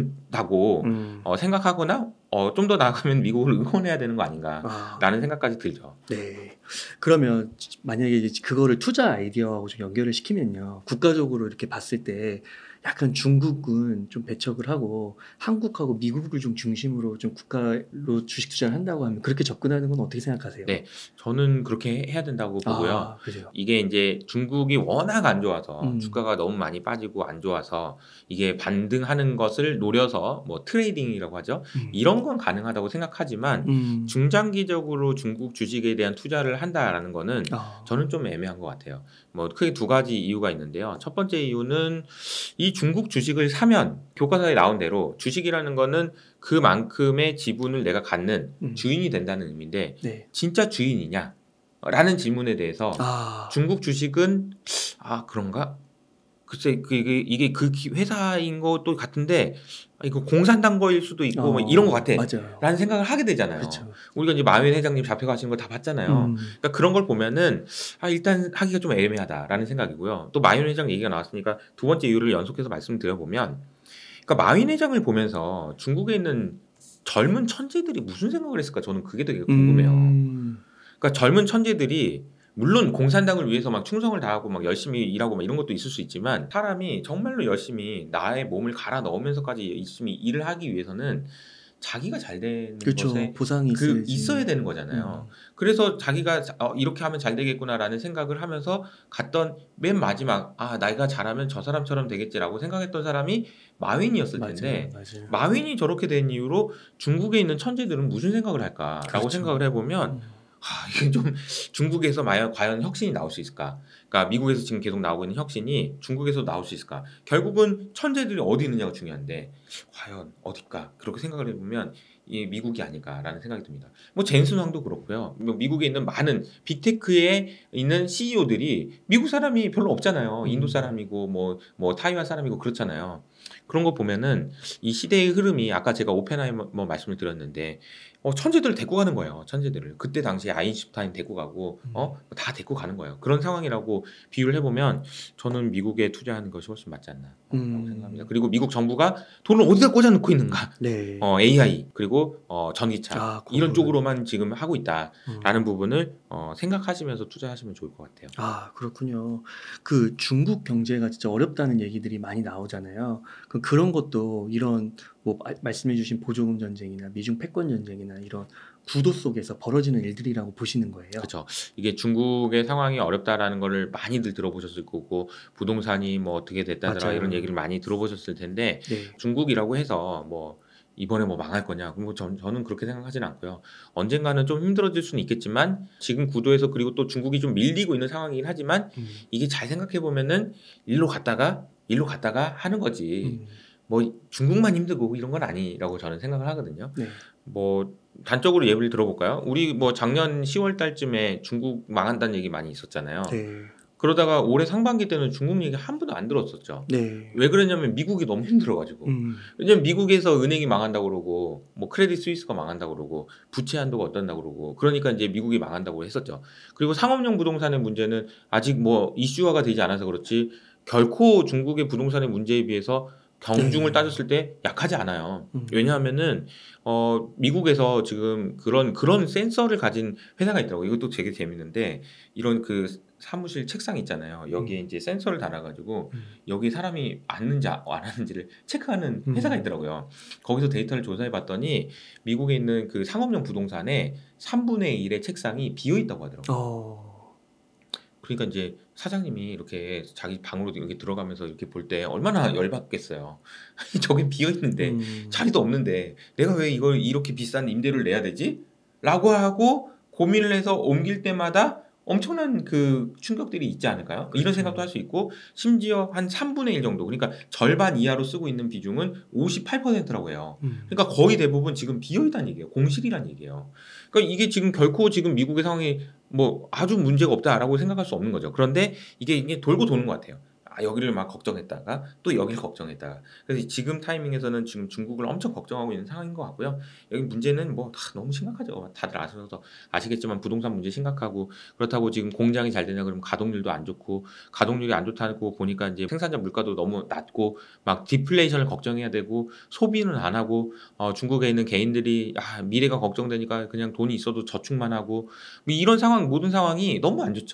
이기는다고 음. 어, 생각하거나 어, 좀 더 나아가면 미국을 응원해야 되는 거 아닌가라는 아. 생각까지 들죠. 네. 그러면 만약에 이제 그거를 투자 아이디어하고 좀 연결을 시키면요. 국가적으로 이렇게 봤을 때 약간 중국은 좀 배척을 하고 한국하고 미국을 좀 중심으로 좀 국가로 주식 투자를 한다고 하면 그렇게 접근하는 건 어떻게 생각하세요? 네. 저는 그렇게 해야 된다고 보고요. 아, 그래요. 이게 인제 중국이 워낙 안 좋아서 음. 주가가 너무 많이 빠지고 안 좋아서 이게 반등하는 것을 노려서 뭐 트레이딩이라고 하죠. 음. 이런 건 가능하다고 생각하지만 음. 중장기적으로 중국 주식에 대한 투자를 한다라는 거는 아. 저는 좀 애매한 것 같아요. 뭐 크게 두 가지 이유가 있는데요. 첫 번째 이유는 이 중국 주식을 사면 교과서에 나온 대로 주식이라는 거는 그만큼의 지분을 내가 갖는 음. 주인이 된다는 의미인데 네. 진짜 주인이냐? 라는 질문에 대해서 아. 중국 주식은 '아 그런가? 글쎄 그 이게 이게 그 기 회사인 것도 같은데 아 이거 공산당 거일 수도 있고 뭐 이런 것 어. 같아.' 맞아요. 라는 생각을 하게 되잖아요. 그렇죠. 우리가 이제 마윈 회장님 잡혀가시는 거 다 봤잖아요. 음. 그러니까 그런 걸 보면은 '아 일단 하기가 좀 애매하다.'라는 생각이고요. 또 마윈 회장 얘기가 나왔으니까 두 번째 이유를 연속해서 말씀드려 보면 그러니까 마윈 회장을 보면서 중국에 있는 젊은 천재들이 무슨 생각을 했을까 저는 그게 되게 궁금해요. 음. 그러니까 젊은 천재들이 물론 공산당을 위해서 막 충성을 다하고 막 열심히 일하고 막 이런 것도 있을 수 있지만 사람이 정말로 열심히 나의 몸을 갈아 넣으면서까지 열심히 일을 하기 위해서는 자기가 잘 되는 그렇죠. 것에 보상이 그 있어야지. 있어야 되는 거잖아요. 음. 그래서 자기가 자 '어 이렇게 하면 잘 되겠구나.'라는 생각을 하면서 갔던 맨 마지막 '아 내가 잘하면 저 사람처럼 되겠지.'라고 생각했던 사람이 마윈이었을 맞아요. 텐데 맞아요. 마윈이 저렇게 된 이후로 '중국에 있는 천재들은 무슨 생각을 할까?'라고 그렇죠. 생각을 해 보면 음. 아 이게 좀 '중국에서 마연 과연 혁신이 나올 수 있을까? 그러니까 미국에서 지금 계속 나오고 있는 혁신이 중국에서도 나올 수 있을까?' 결국은 천재들이 어디 있느냐가 중요한데 '과연 어딜까?' 그렇게 생각을 해 보면 이 '미국이 아닐까.'라는 생각이 듭니다. 뭐 젠슨 황도 그렇고요. 뭐 미국에 있는 많은 빅테크에 있는 씨이오들이 미국 사람이 별로 없잖아요. 인도 음. 사람이고 뭐 뭐 타이완 사람이고 그렇잖아요. 그런 거 보면은 이 시대의 흐름이 아까 제가 오펜하이머 뭐 말씀을 드렸는데 어 천재들을 데리고 가는 거예요, 천재들을. 그때 당시에 아인슈타인 데리고 가고 음. 어 다 데리고 가는 거예요. 그런 상황이라고 비유를 해 보면 저는 미국에 투자하는 것이 훨씬 맞지 않나 어 라고 음. 생각합니다. 그리고 미국 정부가 돈을 어디다 꽂아 놓고 있는가? 네. 어 에이아이 그리고 어 전기차 아 그 이런 부분. 쪽으로만 지금 하고 음. 있다라는 부분을 어 생각하시면서 투자하시면 좋을 것 같아요. 아 그렇군요. 그 중국 경제가 진짜 어렵다는 얘기들이 많이 나오잖아요. 그 그런 것도 이런 뭐 말 말씀해 주신 보조금 전쟁이나 미중 패권 전쟁이나 이런 구도 속에서 벌어지는 일들이라고 보시는 거예요? 그쵸. 이게 중국의 상황이 어렵다라는 거를 많이들 들어보셨을 거고 부동산이 뭐 어떻게 됐다더라 맞아요. 이런 얘기를 많이 들어보셨을 텐데 네. 중국이라고 해서 뭐 이번에 뭐 망할 거냐? 뭐 전 저는 그렇게 생각하지는 않고요. 언젠가는 좀 힘들어질 수는 있겠지만 지금 구도에서 그리고 또 중국이 좀 밀리고 있는 상황이긴 하지만 음. 이게 잘 생각해 보면은 일로 갔다가 일로 갔다가 하는 거지. 음. 뭐 중국만 힘들고 이런 건 아니라고 저는 생각을 하거든요. 네. 뭐 단적으로 예를 들어 볼까요? 우리 뭐 작년 시월 달쯤에 중국 망한다는 얘기 많이 있었잖아요. 네. 그러다가 올해 상반기 때는 중국 얘기 한 번도 안 들었었죠. 네. 왜 그랬냐면 미국이 너무 힘들어 가지고. 음. 왜냐면 미국에서 은행이 망한다고 그러고 뭐 크레딧 스위스가 망한다고 그러고 부채 한도가 어떤다고 그러고 그러니까 인제 미국이 망한다고 했었죠. 그리고 상업용 부동산의 문제는 아직 뭐 이슈화가 되지 않아서 그렇지 결코 중국의 부동산의 문제에 비해서 경중을 네. 따졌을 때 약하지 않아요. 음. 왜냐하면은 어 미국에서 지금 그런 그런 센서를 가진 회사가 있더라고요. 이것도 되게 재밌는데 이런 그 사무실 책상 있잖아요. 여기에 음. 인제 센서를 달아 가지고 음. 여기에 사람이 앉는지 안 앉는지를 체크하는 회사가 음. 있더라고요. 거기서 데이터를 조사해 봤더니 미국에 있는 그 상업용 부동산의 삼분의 일의 책상이 비어 있다고 하더라고요. 어. 그러니까 인제 사장님이 이렇게 자기 방으로 이렇게 들어가면서 이렇게 볼 때 얼마나 열받겠어요. 저기 비어 있는데 음. 자리도 없는데 '내가 왜 이걸 이렇게 비싼 임대료를 내야 되지?'라고 하고 고민을 해서 옮길 때마다 엄청난 그 충격들이 있지 않을까요? 이런 그렇죠. 생각도 할 수 있고 심지어 한 삼분의 일 정도 그러니까 절반 이하로 쓰고 있는 비중은 오십팔 퍼센트라고 해요. 음. 그러니까 거의 대부분 지금 비어 있다는 얘기예요. 공실이라는 얘기예요. 그러니까 이게 지금 결코 지금 미국의 상황이 뭐 '아주 문제가 없다.'라고 생각할 수 없는 거죠. 그런데 이게, 이게 돌고 도는 것 같아요. 아 여기를 막 걱정했다가 또 여기를 걱정했다가. 그래서 지금 타이밍에서는 지금 중국을 엄청 걱정하고 있는 상황인 것 같고요. 여기 문제는 뭐 다 너무 심각하죠. 다들 아셔서 아시겠지만 부동산 문제 심각하고 그렇다고 지금 공장이 잘 되냐 그러면 가동률도 안 좋고 가동률이 안 좋다고 보니까 인제 생산자 물가도 너무 낮고 막 디플레이션을 걱정해야 되고 소비는 안 하고 어 중국에 있는 개인들이 아 미래가 걱정되니까 그냥 돈이 있어도 저축만 하고 뭐 이런 상황 모든 상황이 너무 안 좋죠.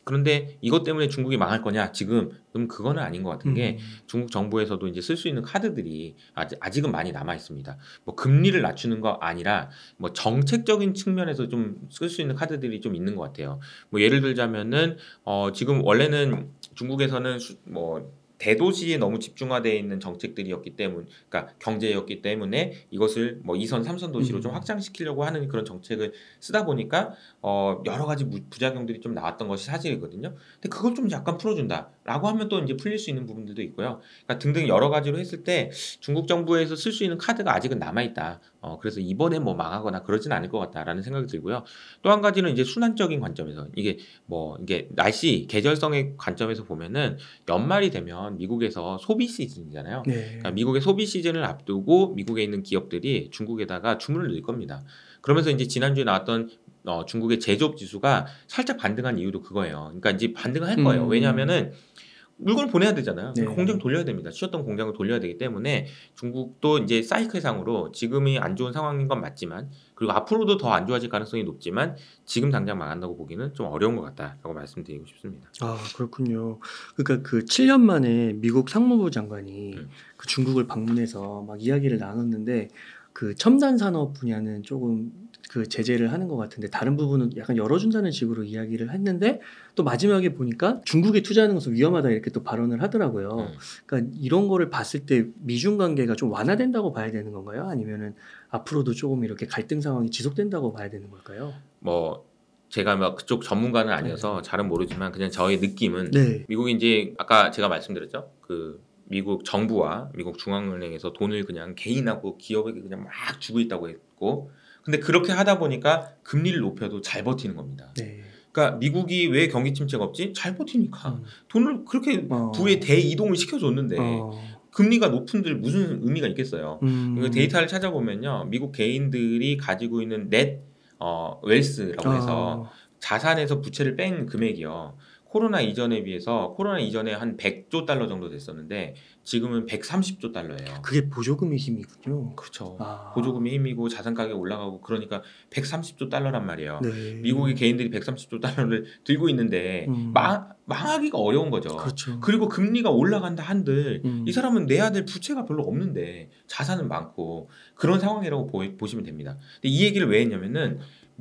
그런데 이것 때문에 중국이 망할 거냐? 지금 그럼 그거는 아닌 것 같은 게 음. 중국 정부에서도 이제 쓸 수 있는 카드들이 아직, 아직은 많이 남아 있습니다. 뭐 금리를 낮추는 거 아니라 뭐 정책적인 측면에서 좀 쓸 수 있는 카드들이 좀 있는 것 같아요. 뭐 예를 들자면은 어 지금 원래는 중국에서는 수, 뭐 대도시에 너무 집중화되어 있는 정책들이었기 때문, 그러니까 경제였기 때문에 이것을 뭐 이 선, 삼 선 도시로 좀 음. 확장시키려고 하는 그런 정책을 쓰다 보니까 어 여러 가지 무- 부작용들이 좀 나왔던 것이 사실이거든요. 근데 그걸 좀 약간 풀어준다라고 하면 또 이제 풀릴 수 있는 부분들도 있고요. 그러니까 등등 여러 가지로 했을 때 중국 정부에서 쓸 수 있는 카드가 아직은 남아 있다. 어 그래서 이번에 뭐 망하거나 그러진 않을 것 같다라는 생각이 들고요. 또 한 가지는 이제 순환적인 관점에서 이게 뭐 이게 날씨 계절성의 관점에서 보면은 연말이 되면 미국에서 소비 시즌이잖아요. 그러니까 네. 미국의 소비 시즌을 앞두고 미국에 있는 기업들이 중국에다가 주문을 넣을 겁니다. 그러면서 이제 지난주에 나왔던 어, 중국의 제조업 지수가 살짝 반등한 이유도 그거예요. 그러니까 이제 반등을 할 거예요. 음. 왜냐하면은 물건을 보내야 되잖아요. 그러니까 공장 네. 돌려야 됩니다. 쉬었던 공장을 돌려야 되기 때문에 중국도 이제 사이클상으로 지금이 안 좋은 상황인 건 맞지만, 그리고 앞으로도 더 안 좋아질 가능성이 높지만 지금 당장 망한다고 보기는 좀 어려운 것 같다라고 말씀드리고 싶습니다. 아 그렇군요. 그러니까 그 칠 년 만에 미국 상무부 장관이 음. 그 중국을 방문해서 막 이야기를 나눴는데 그 첨단 산업 분야는 조금 그 제재를 하는 것 같은데 다른 부분은 약간 열어준다는 식으로 이야기를 했는데 또 마지막에 보니까 중국에 투자하는 것은 위험하다 이렇게 또 발언을 하더라고요. 음. 그러니까 이런 거를 봤을 때 미중 관계가 좀 완화된다고 봐야 되는 건가요? 아니면은 앞으로도 조금 이렇게 갈등 상황이 지속된다고 봐야 되는 걸까요? 뭐 제가 막 그쪽 전문가는 네. 아니어서 잘은 모르지만 그냥 저의 느낌은 네. 미국이 이제 아까 제가 말씀드렸죠. 그 미국 정부와 미국 중앙은행에서 돈을 그냥 개인하고 기업에게 그냥 막 주고 있다고 했고, 근데 그렇게 하다 보니까 금리를 높여도 잘 버티는 겁니다. 네. 그러니까 미국이 왜 경기 침체가 없지? 잘 버티니까. 음. 돈을 그렇게 어. 부에 대이동을 시켜줬는데 어. 금리가 높은들 무슨 의미가 있겠어요. 음. 이거 데이터를 찾아보면요, 미국 개인들이 가지고 있는 넷 어, 웰스라고 해서 아. 자산에서 부채를 뺀 금액이요, 코로나 이전에 비해서 코로나 이전에 한 백조 달러 정도 됐었는데 지금은 백삼십조 달러예요. 그게 보조금의 힘이군요. 그렇죠. 아. 보조금의 힘이고 자산 가격이 올라가고 그러니까 백삼십조 달러란 말이에요. 네. 미국의 개인들이 백삼십조 달러를 들고 있는데 음. 망, 망하기가 어려운 거죠. 그렇죠. 그리고 금리가 올라간다 한들 음. 이 사람은 내야 될 부채가 별로 없는데 자산은 많고 그런 상황이라고 보, 보시면 됩니다. 근데 이 얘기를 왜 했냐면은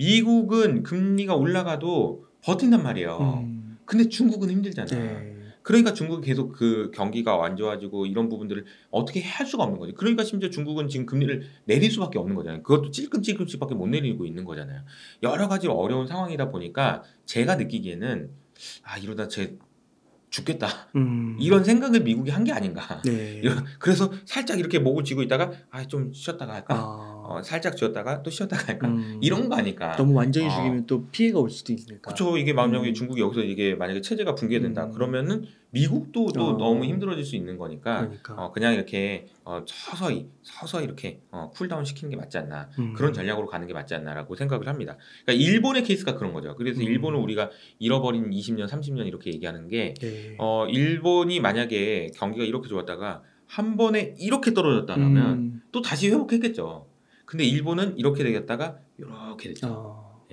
미국은 금리가 올라가도 버틴단 말이에요. 음. 근데 중국은 힘들잖아. 네. 그러니까 중국이 계속 그 경기가 안 좋아지고 이런 부분들을 어떻게 할 수가 없는 거죠. 그러니까 심지어 중국은 지금 금리를 내릴 수밖에 없는 거잖아요. 그것도 찔끔찔끔씩밖에 못 내리고 있는 거잖아요. 여러 가지로 어려운 상황이다 보니까 제가 느끼기에는 아 이러다 쟤 죽겠다 음. 이런 생각을 미국이 한 게 아닌가. 네. 이런- 그래서 살짝 이렇게 목을 쥐고 있다가 아 좀 쉬었다가 할까? 아. 어, 살짝 쥐었다가 또 쉬었다가 할까? 음. 이런 거 아닐까. 너무 완전히 어. 죽이면 또 피해가 올 수도 있으니까. 그렇죠. 이게 만약에 음. 중국이 여기서 이게 만약에 체제가 붕괴된다 음. 그러면은 미국도 또 어. 너무 힘들어질 수 있는 거니까 그러니까. 어, 그냥 이렇게 어, 서서히 서서히 이렇게 어, 쿨다운 시키는 게 맞지 않나. 음. 그런 전략으로 가는 게 맞지 않나라고 생각을 합니다. 그러니까 일본의 케이스가 그런 거죠. 그래서 음. 일본을 우리가 잃어버린 이십 년, 삼십 년 이렇게 얘기하는 게 네. 어, 일본이 만약에 경기가 이렇게 좋았다가 한 번에 이렇게 떨어졌다면 음. 또 다시 회복했겠죠. 근데 일본은 이렇게 되겠다가 이렇게 됐죠. 어.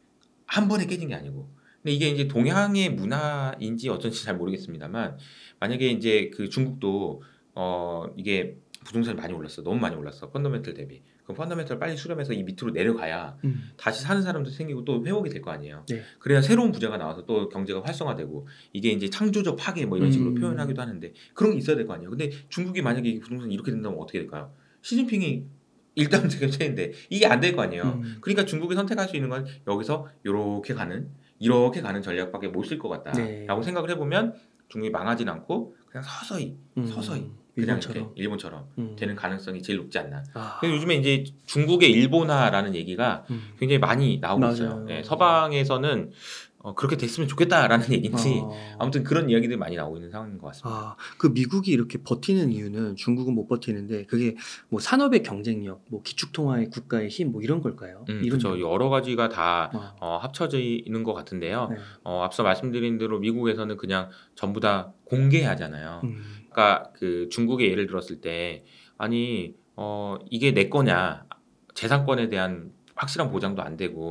한 번에 깨진 게 아니고. 근데 이게 이제 동양의 문화인지 어쩐지 잘 모르겠습니다만 만약에 이제 그 중국도 어 이게 부동산이 많이 올랐어. 너무 많이 올랐어. 펀더멘털 대비. 그럼 펀더멘털 빨리 수렴해서 이 밑으로 내려가야 음. 다시 사는 사람도 생기고 또 회복이 될 거 아니에요. 네. 그래야 새로운 부자가 나와서 또 경제가 활성화되고 이게 이제 창조적 파괴 뭐 이런 식으로 음. 표현하기도 하는데 그런 게 있어야 될 거 아니에요. 근데 중국이 만약에 부동산이 이렇게 된다면 어떻게 될까요? 시진핑이 일단 책임자인데 이게 안 될 거 아니에요. 음. 그러니까 중국이 선택할 수 있는 건 여기서 이렇게 가는 이렇게 가는 전략밖에 못 쓸 것 같다라고 네. 생각을 해보면 중국이 망하진 않고 그냥 서서히 음. 서서히 그냥 일본처럼. 이렇게 일본처럼 음. 되는 가능성이 제일 높지 않나. 아. 그래서 요즘에 이제 중국의 일본화라는 얘기가 음. 굉장히 많이 나오고 맞아요. 있어요. 예, 서방에서는 어, 그렇게 됐으면 좋겠다라는 얘기인지 어. 아무튼 그런 이야기들이 많이 나오고 있는 상황인 것 같습니다. 아, 그 미국이 이렇게 버티는 이유는 중국은 못 버티는데 그게 뭐 산업의 경쟁력, 뭐 기축통화의 국가의 힘, 뭐 이런 걸까요? 음, 이런 그렇죠. 이유. 여러 가지가 다 아. 어, 합쳐져 있는 것 같은데요. 네. 어, 앞서 말씀드린 대로 미국에서는 그냥 전부 다 공개하잖아요. 음. 그러니까 그 중국의 예를 들었을 때 아니 어, 이게 내 거냐 재산권에 대한 확실한 보장도 안 되고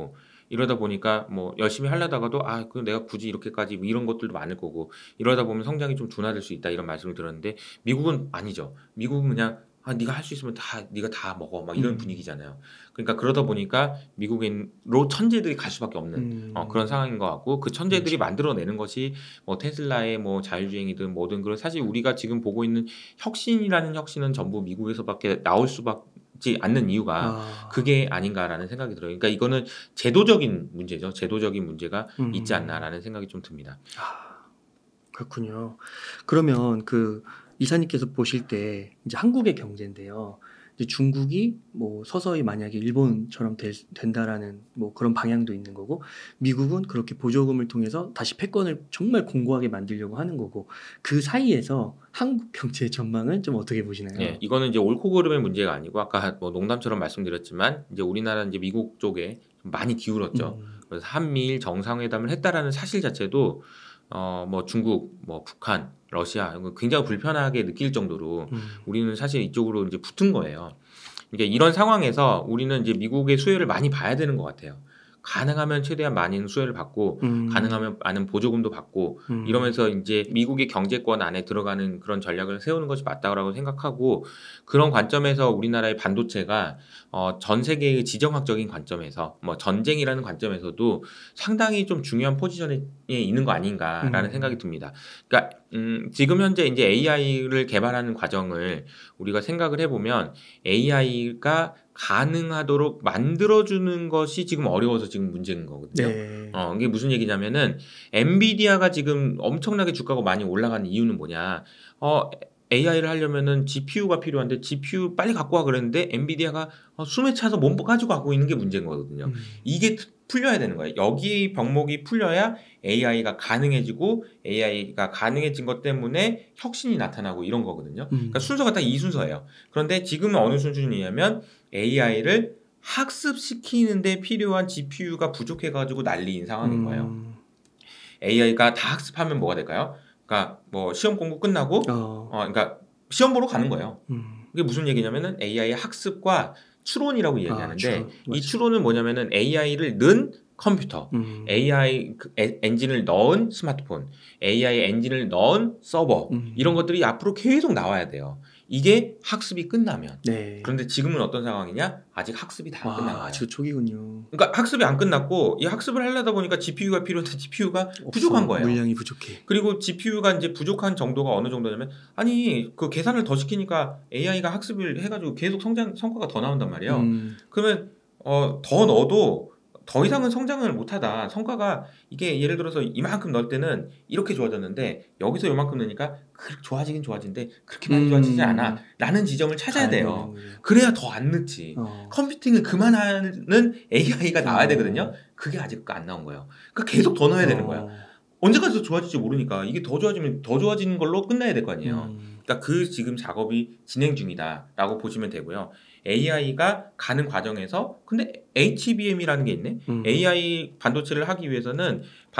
이러다 보니까 뭐 열심히 하려다가도 아, 그 내가 굳이 이렇게까지 뭐 이런 것들도 많을 거고 이러다 보면 성장이 좀 둔화될 수 있다 이런 말씀을 들었는데 미국은 아니죠. 미국은 그냥 아, 네가 할 수 있으면 다 네가 다 먹어 막 이런 음. 분위기잖아요. 그러니까 그러다 보니까 미국인으로 천재들이 갈 수밖에 없는 음. 어, 그런 상황인 것 같고 그 천재들이 그렇죠. 만들어내는 것이 뭐 테슬라의 뭐 자율주행이든 뭐든 그런 사실 우리가 지금 보고 있는 혁신이라는 혁신은 전부 미국에서밖에 나올 수밖에 않는 이유가 아. 그게 아닌가라는 생각이 들어요. 그러니까 이거는 제도적인 문제죠. 제도적인 문제가 있지 음. 않나라는 생각이 좀 듭니다. 아. 그렇군요. 그러면 그 이사님께서 보실 때 이제 한국의 경제인데요. 이제 중국이 뭐 서서히 만약에 일본처럼 될, 된다라는 뭐 그런 방향도 있는 거고, 미국은 그렇게 보조금을 통해서 다시 패권을 정말 공고하게 만들려고 하는 거고, 그 사이에서 한국 경제의 전망은 좀 어떻게 보시나요? 예, 이거는 이제 옳고 그름의 문제가 아니고 아까 뭐 농담처럼 말씀드렸지만 이제 우리나라는 이제 미국 쪽에 좀 많이 기울었죠. 음. 그래서 한미일 정상회담을 했다라는 사실 자체도 어 뭐 중국, 뭐 북한, 러시아 이거 굉장히 불편하게 느낄 정도로 음. 우리는 사실 이쪽으로 이제 붙은 거예요. 이게 이런 상황에서 우리는 이제 미국의 수혜를 많이 봐야 되는 것 같아요. 가능하면 최대한 많은 수혜를 받고 음. 가능하면 많은 보조금도 받고 음. 이러면서 이제 미국의 경제권 안에 들어가는 그런 전략을 세우는 것이 맞다고 생각하고 그런 관점에서 우리나라의 반도체가 어, 전 세계의 지정학적인 관점에서 뭐 전쟁이라는 관점에서도 상당히 좀 중요한 포지션에 있는 거 아닌가라는 음. 생각이 듭니다. 그러니까 음, 지금 현재 이제 에이아이를 개발하는 과정을 우리가 생각을 해보면 에이아이가 가능하도록 만들어주는 것이 지금 어려워서 지금 문제인 거거든요. 네. 어, 이게 무슨 얘기냐면은 엔비디아가 지금 엄청나게 주가가 많이 올라가는 이유는 뭐냐? 어, 에이아이를 하려면은 지피유가 필요한데 지피유 빨리 갖고 와 그랬는데 엔비디아가 어, 숨에 차서 못 가지고 가고 있는 게 문제인 거거든요. 음. 이게 풀려야 되는 거예요. 여기 병목이 풀려야 에이아이가 가능해지고 에이아이가 가능해진 것 때문에 혁신이 나타나고 이런 거거든요. 음. 그러니까 순서가 딱 이 순서예요. 그런데 지금은 어느 수준이냐면 에이아이를 학습시키는데 필요한 지피유가 부족해가지고 난리인 상황인 거예요. 음. 에이아이가 다 학습하면 뭐가 될까요? 그러니까 뭐 시험 공부 끝나고 어. 어, 그러니까 시험 보러 가는 거예요. 음. 이게 무슨 얘기냐면은 에이아이의 학습과 추론이라고 아, 얘기하는데 추론. 이 맞아요. 추론은 뭐냐면은 에이아이를 넣은 컴퓨터, 음. 에이아이 그 에- 엔진을 넣은 스마트폰, 에이아이 엔진을 넣은 서버 음. 이런 것들이 앞으로 계속 나와야 돼요. 이게 학습이 끝나면. 네. 그런데 지금은 어떤 상황이냐? 아직 학습이 다 안 끝난 아, 거예요. 아직 초기군요. 그러니까 학습이 안 끝났고 이 학습을 하려다 보니까 지피유가 필요한데 지피유가 부족한 없어. 거예요. 물량이 부족해. 그리고 지피유가 이제 부족한 정도가 어느 정도냐면 아니 그 계산을 더 시키니까 에이아이가 학습을 해가지고 계속 성장 성과가 더 나온단 말이에요. 음. 그러면 어, 더 넣어도 더 이상은 성장을 못하다. 성과가 이게 예를 들어서 이만큼 넣을 때는 이렇게 좋아졌는데 여기서 이만큼 넣으니까 그렇게 좋아지긴 좋아지는데 그렇게 많이 음. 좋아지지 않아. 라는 지점을 찾아야 가야 돼요. 되는군요. 그래야 더 안 넣지. 어. 컴퓨팅을 그만하는 에이아이가 나와야 어. 되거든요. 그게 아직 안 나온 거예요. 그러니까 계속 더 넣어야 되는 거야. 어. 언제까지 더 좋아질지 모르니까 이게 더 좋아지면 더 좋아지는 걸로 끝나야 될 거 아니에요. 음. 그러니까 그 지금 작업이 진행 중이다라고 보시면 되고요. 에이아이가 가는 과정에서 근데 에이치비엠이라는 게 있네. 음. 에이아이 반도체를 하기 위해서는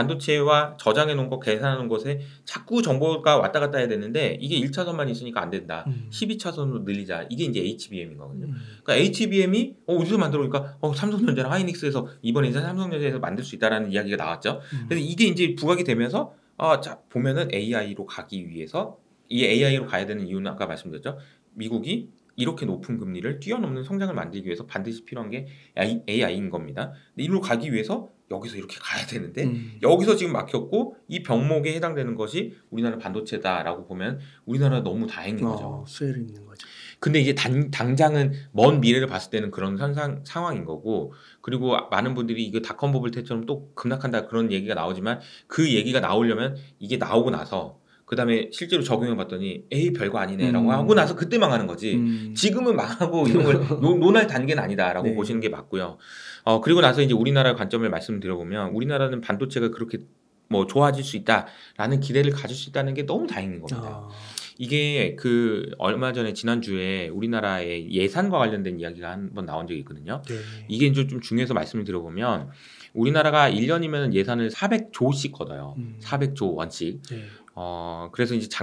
반도체와 저장해 놓은 거 계산해 놓은 것에 자꾸 정보가 왔다 갔다 해야 되는데 이게 일 차선만 있으니까 안 된다. 음. 십이 차선으로 늘리자. 이게 이제 에이치비엠인 거거든요. 음. 그러니까 에이치비엠이 어, 어디서 만들어니까 어, 삼성전자랑 하이닉스에서 이번에 이제 삼성전자에서 만들 수 있다라는 이야기가 나왔죠. 음. 그래서 이게 이제 부각이 되면서 아, 자 보면은 에이아이로 가기 위해서 이 에이아이로 가야 되는 이유는 아까 말씀드렸죠. 미국이 이렇게 높은 금리를 뛰어넘는 성장을 만들기 위해서 반드시 필요한 게 에이아이인 겁니다. 근데 이리로 가기 위해서 여기서 이렇게 가야 되는데 음. 여기서 지금 막혔고 이 병목에 해당되는 것이 우리나라 반도체다라고 보면 우리나라 너무 다행인 거죠. 어, 수혜를 입는 거죠. 근데 이게 단, 당장은 먼 미래를 봤을 때는 그런 현상 상황인 거고 그리고 많은 분들이 이거 닷컴 버블 때처럼 또 급락한다 그런 얘기가 나오지만 그 얘기가 나오려면 이게 나오고 나서 그 다음에 실제로 적용해 봤더니 에이 별거 아니네라고 음. 하고 나서 그때 망하는 거지. 음. 지금은 망하고 이런 걸 노, 논할 단계는 아니다라고 네. 보시는 게 맞고요. 어 그리고 나서 이제 우리나라 관점을 말씀드려보면 우리나라는 반도체가 그렇게 뭐 좋아질 수 있다라는 기대를 가질 수 있다는 게 너무 다행인 겁니다. 아. 이게 그 얼마 전에 지난주에 우리나라의 예산과 관련된 이야기가 한번 나온 적이 있거든요. 네. 이게 이제 좀 중요해서 말씀을 드려보면 우리나라가 일 년이면 예산을 사백조씩 걷어요. 음. 사백조 원씩. 네. 어 그래서 이제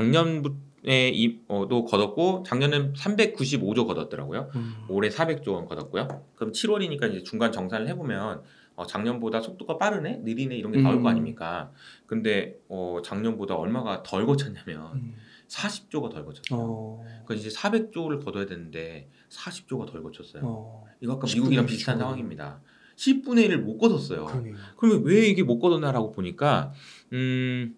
작년에 이도 걷었고 작년엔 삼백구십오조 걷었더라고요. 음. 올해 사백조 원 걷었고요. 그럼 칠월이니까 이제 중간 정산을 해보면 어, 작년보다 속도가 빠르네, 느리네 이런 게 나올 음. 거 아닙니까? 근데 어, 작년보다 얼마가 덜 거쳤냐면 음. 사십 조가 덜 거쳤어요. 어. 그러니까 이제 사백 조를 거둬야 되는데 사십 조가 덜 거쳤어요. 어. 이거 아까 십분의 미국이랑 일이 비슷한 줄어드네. 상황입니다. 십분의 일을 못 거뒀어요. 그러네요. 그러면 왜 이게 못 거뒀나라고 보니까 음,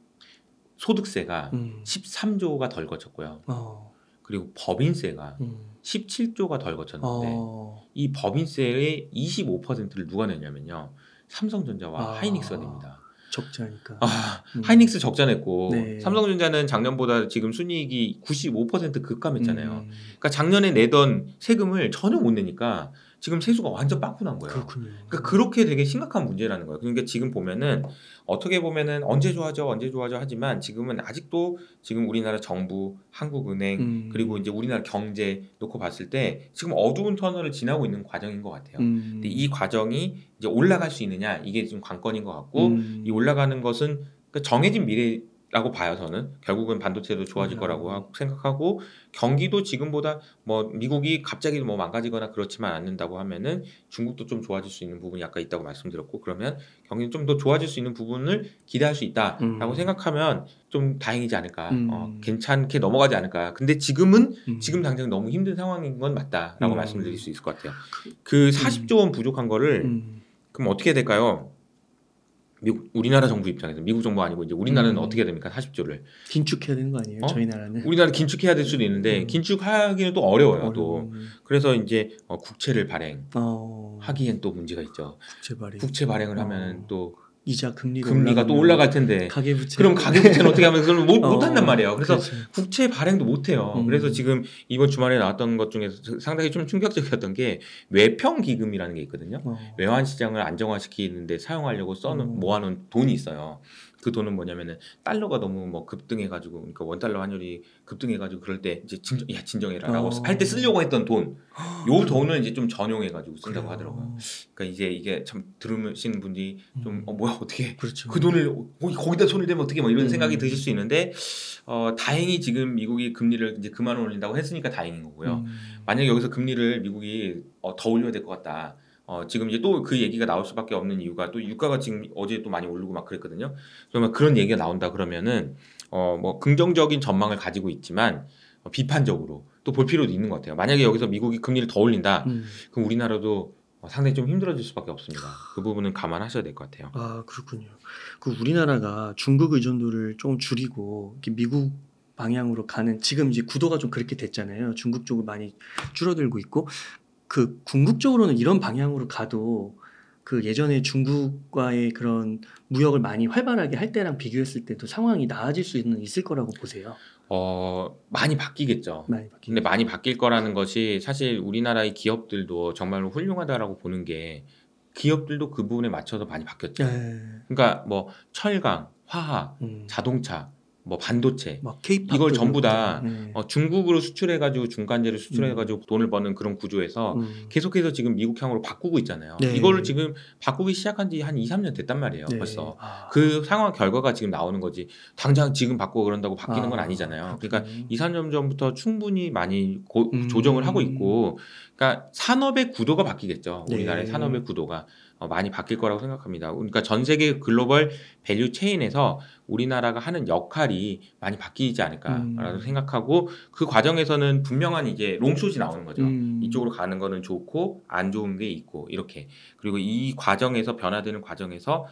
소득세가 음. 십삼 조가 덜 거쳤고요. 어. 그리고 법인세가 음. 십칠 조가 덜 거쳤는데 어. 이 법인세의 이십오 퍼센트를 누가 냈냐면요. 삼성전자와 아. 하이닉스가 냅니다. 적자니까. 아, 음. 하이닉스 적자 냈고 네. 삼성전자는 작년보다 지금 순이익이 구십오 퍼센트 급감했잖아요. 음. 그러니까 작년에 내던 세금을 전혀 못 내니까 지금 세수가 완전 빵꾸 난 거예요. 그렇군요. 그러니까 그렇게 되게 심각한 문제라는 거예요. 그러니까 지금 보면은 어떻게 보면은 언제 좋아져 언제 좋아져 하지만 지금은 아직도 지금 우리나라 정부, 한국은행 음. 그리고 이제 우리나라 경제 놓고 봤을 때 지금 어두운 터널을 지나고 있는 과정인 것 같아요. 음. 근데 이 과정이 이제 올라갈 수 있느냐 이게 좀 관건인 것 같고 음. 이 올라가는 것은 그러니까 정해진 미래라고 봐요. 저는 결국은 반도체도 좋아질 음. 거라고 하고 생각하고 경기도 지금보다 뭐 미국이 갑자기 뭐 망가지거나 그렇지만 않는다고 하면은 중국도 좀 좋아질 수 있는 부분이 아까 있다고 말씀드렸고 그러면 경기는 좀 더 좋아질 수 있는 부분을 기대할 수 있다라고 음. 생각하면 좀 다행이지 않을까. 음. 어, 괜찮게 넘어가지 않을까. 근데 지금은 음. 지금 당장 너무 힘든 상황인 건 맞다라고 음. 말씀을 드릴 수 있을 것 같아요. 그 사십 조 원 부족한 거를 음. 그럼 어떻게 해야 될까요? 미국 우리나라 정부 입장에서 미국 정부 아니고 이제 우리나라는 음. 어떻게 됩니까? 사십 조를 긴축해야 되는 거 아니에요? 어? 저희 나라는. 우리나라 긴축해야 될 수도 있는데 음. 긴축하기는 또 어려워요. 또 어려운. 그래서 이제 어, 국채를 발행 어. 하기엔 또 문제가 있죠. 국채 발행. 국채 발행을 어. 하면 또 이자 금리가, 금리가 또 올라가면 올라갈 텐데 가계부채. 그럼 가계부채는 어떻게 하면 그걸 못, 어. 못한단 말이에요. 그래서 그렇죠. 국채 발행도 못해요. 음. 그래서 지금 이번 주말에 나왔던 것 중에서 상당히 좀 충격적이었던 게 외평 기금이라는 게 있거든요. 어. 외환 시장을 안정화시키는데 사용하려고 써놓은 음. 모아놓은 돈이 있어요. 그 돈은 뭐냐면은 달러가 너무 뭐 급등해가지고 그러니까 원 달러 환율이 급등해가지고 그럴 때 이제 진정, 야 진정해라라고 어. 할 때 쓰려고 했던 돈, 요 돈을 이제 좀 전용해가지고 쓴다고 그래요. 하더라고요. 그러니까 이제 이게 참 들으시는 분들이 좀 음. 어, 뭐야 어떻게 그렇죠. 그 돈을 거기 거기다 손을 대면 어떻게 뭐 이런 음. 생각이 드실 수 있는데 어, 다행히 지금 미국이 금리를 이제 그만 올린다고 했으니까 다행인 거고요. 음. 만약에 여기서 금리를 미국이 어, 더 올려야 될 것 같다. 어, 지금 이제 또 그 얘기가 나올 수밖에 없는 이유가 또 유가가 지금 어제 또 많이 오르고 막 그랬거든요. 그러면 그런 얘기가 나온다 그러면은 어, 뭐 긍정적인 전망을 가지고 있지만 어, 비판적으로 또 볼 필요도 있는 것 같아요. 만약에 여기서 미국이 금리를 더 올린다. 음. 그럼 우리나라도 어, 상당히 좀 힘들어질 수밖에 없습니다. 그 부분은 감안하셔야 될 것 같아요. 아, 그렇군요. 그 우리나라가 중국 의존도를 좀 줄이고 이렇게 미국 방향으로 가는 지금 이제 구도가 좀 그렇게 됐잖아요. 중국 쪽을 많이 줄어들고 있고 그 궁극적으로는 이런 방향으로 가도 그 예전에 중국과의 그런 무역을 많이 활발하게 할 때랑 비교했을 때도 상황이 나아질 수는 있을 거라고 보세요. 어, 많이 바뀌겠죠. 많이 바뀌. 근데 많이 바뀔 거라는 것이 사실 우리나라의 기업들도 정말로 훌륭하다라고 보는 게 기업들도 그 부분에 맞춰서 많이 바뀌었죠. 네. 그러니까 뭐 철강, 화학, 음. 자동차, 뭐 반도체 막 K-팝 이걸 전부 다 네. 어, 중국으로 수출해가지고 중간재를 수출해가지고 돈을 버는 그런 구조에서 음. 계속해서 지금 미국향으로 바꾸고 있잖아요. 네. 이거를 지금 바꾸기 시작한 지 한 이, 삼 년 됐단 말이에요. 네. 벌써. 아. 그 상황 결과가 지금 나오는 거지. 당장 지금 바꾸고 그런다고 바뀌는 건 아, 아니잖아요. 그렇군요. 그러니까 이, 삼 년 전부터 충분히 많이 고, 음. 조정을 하고 있고 그러니까 산업의 구도가 바뀌겠죠. 네. 우리나라의 산업의 구도가 어, 많이 바뀔 거라고 생각합니다. 그러니까 전 세계 글로벌 밸류 체인에서 우리나라가 하는 역할이 많이 바뀌지 않을까라고 음. 생각하고 그 과정에서는 분명한 이제 롱숏이 나오는 거죠. 음. 이쪽으로 가는 거는 좋고 안 좋은 게 있고 이렇게 그리고 이 과정에서 변화되는 과정에서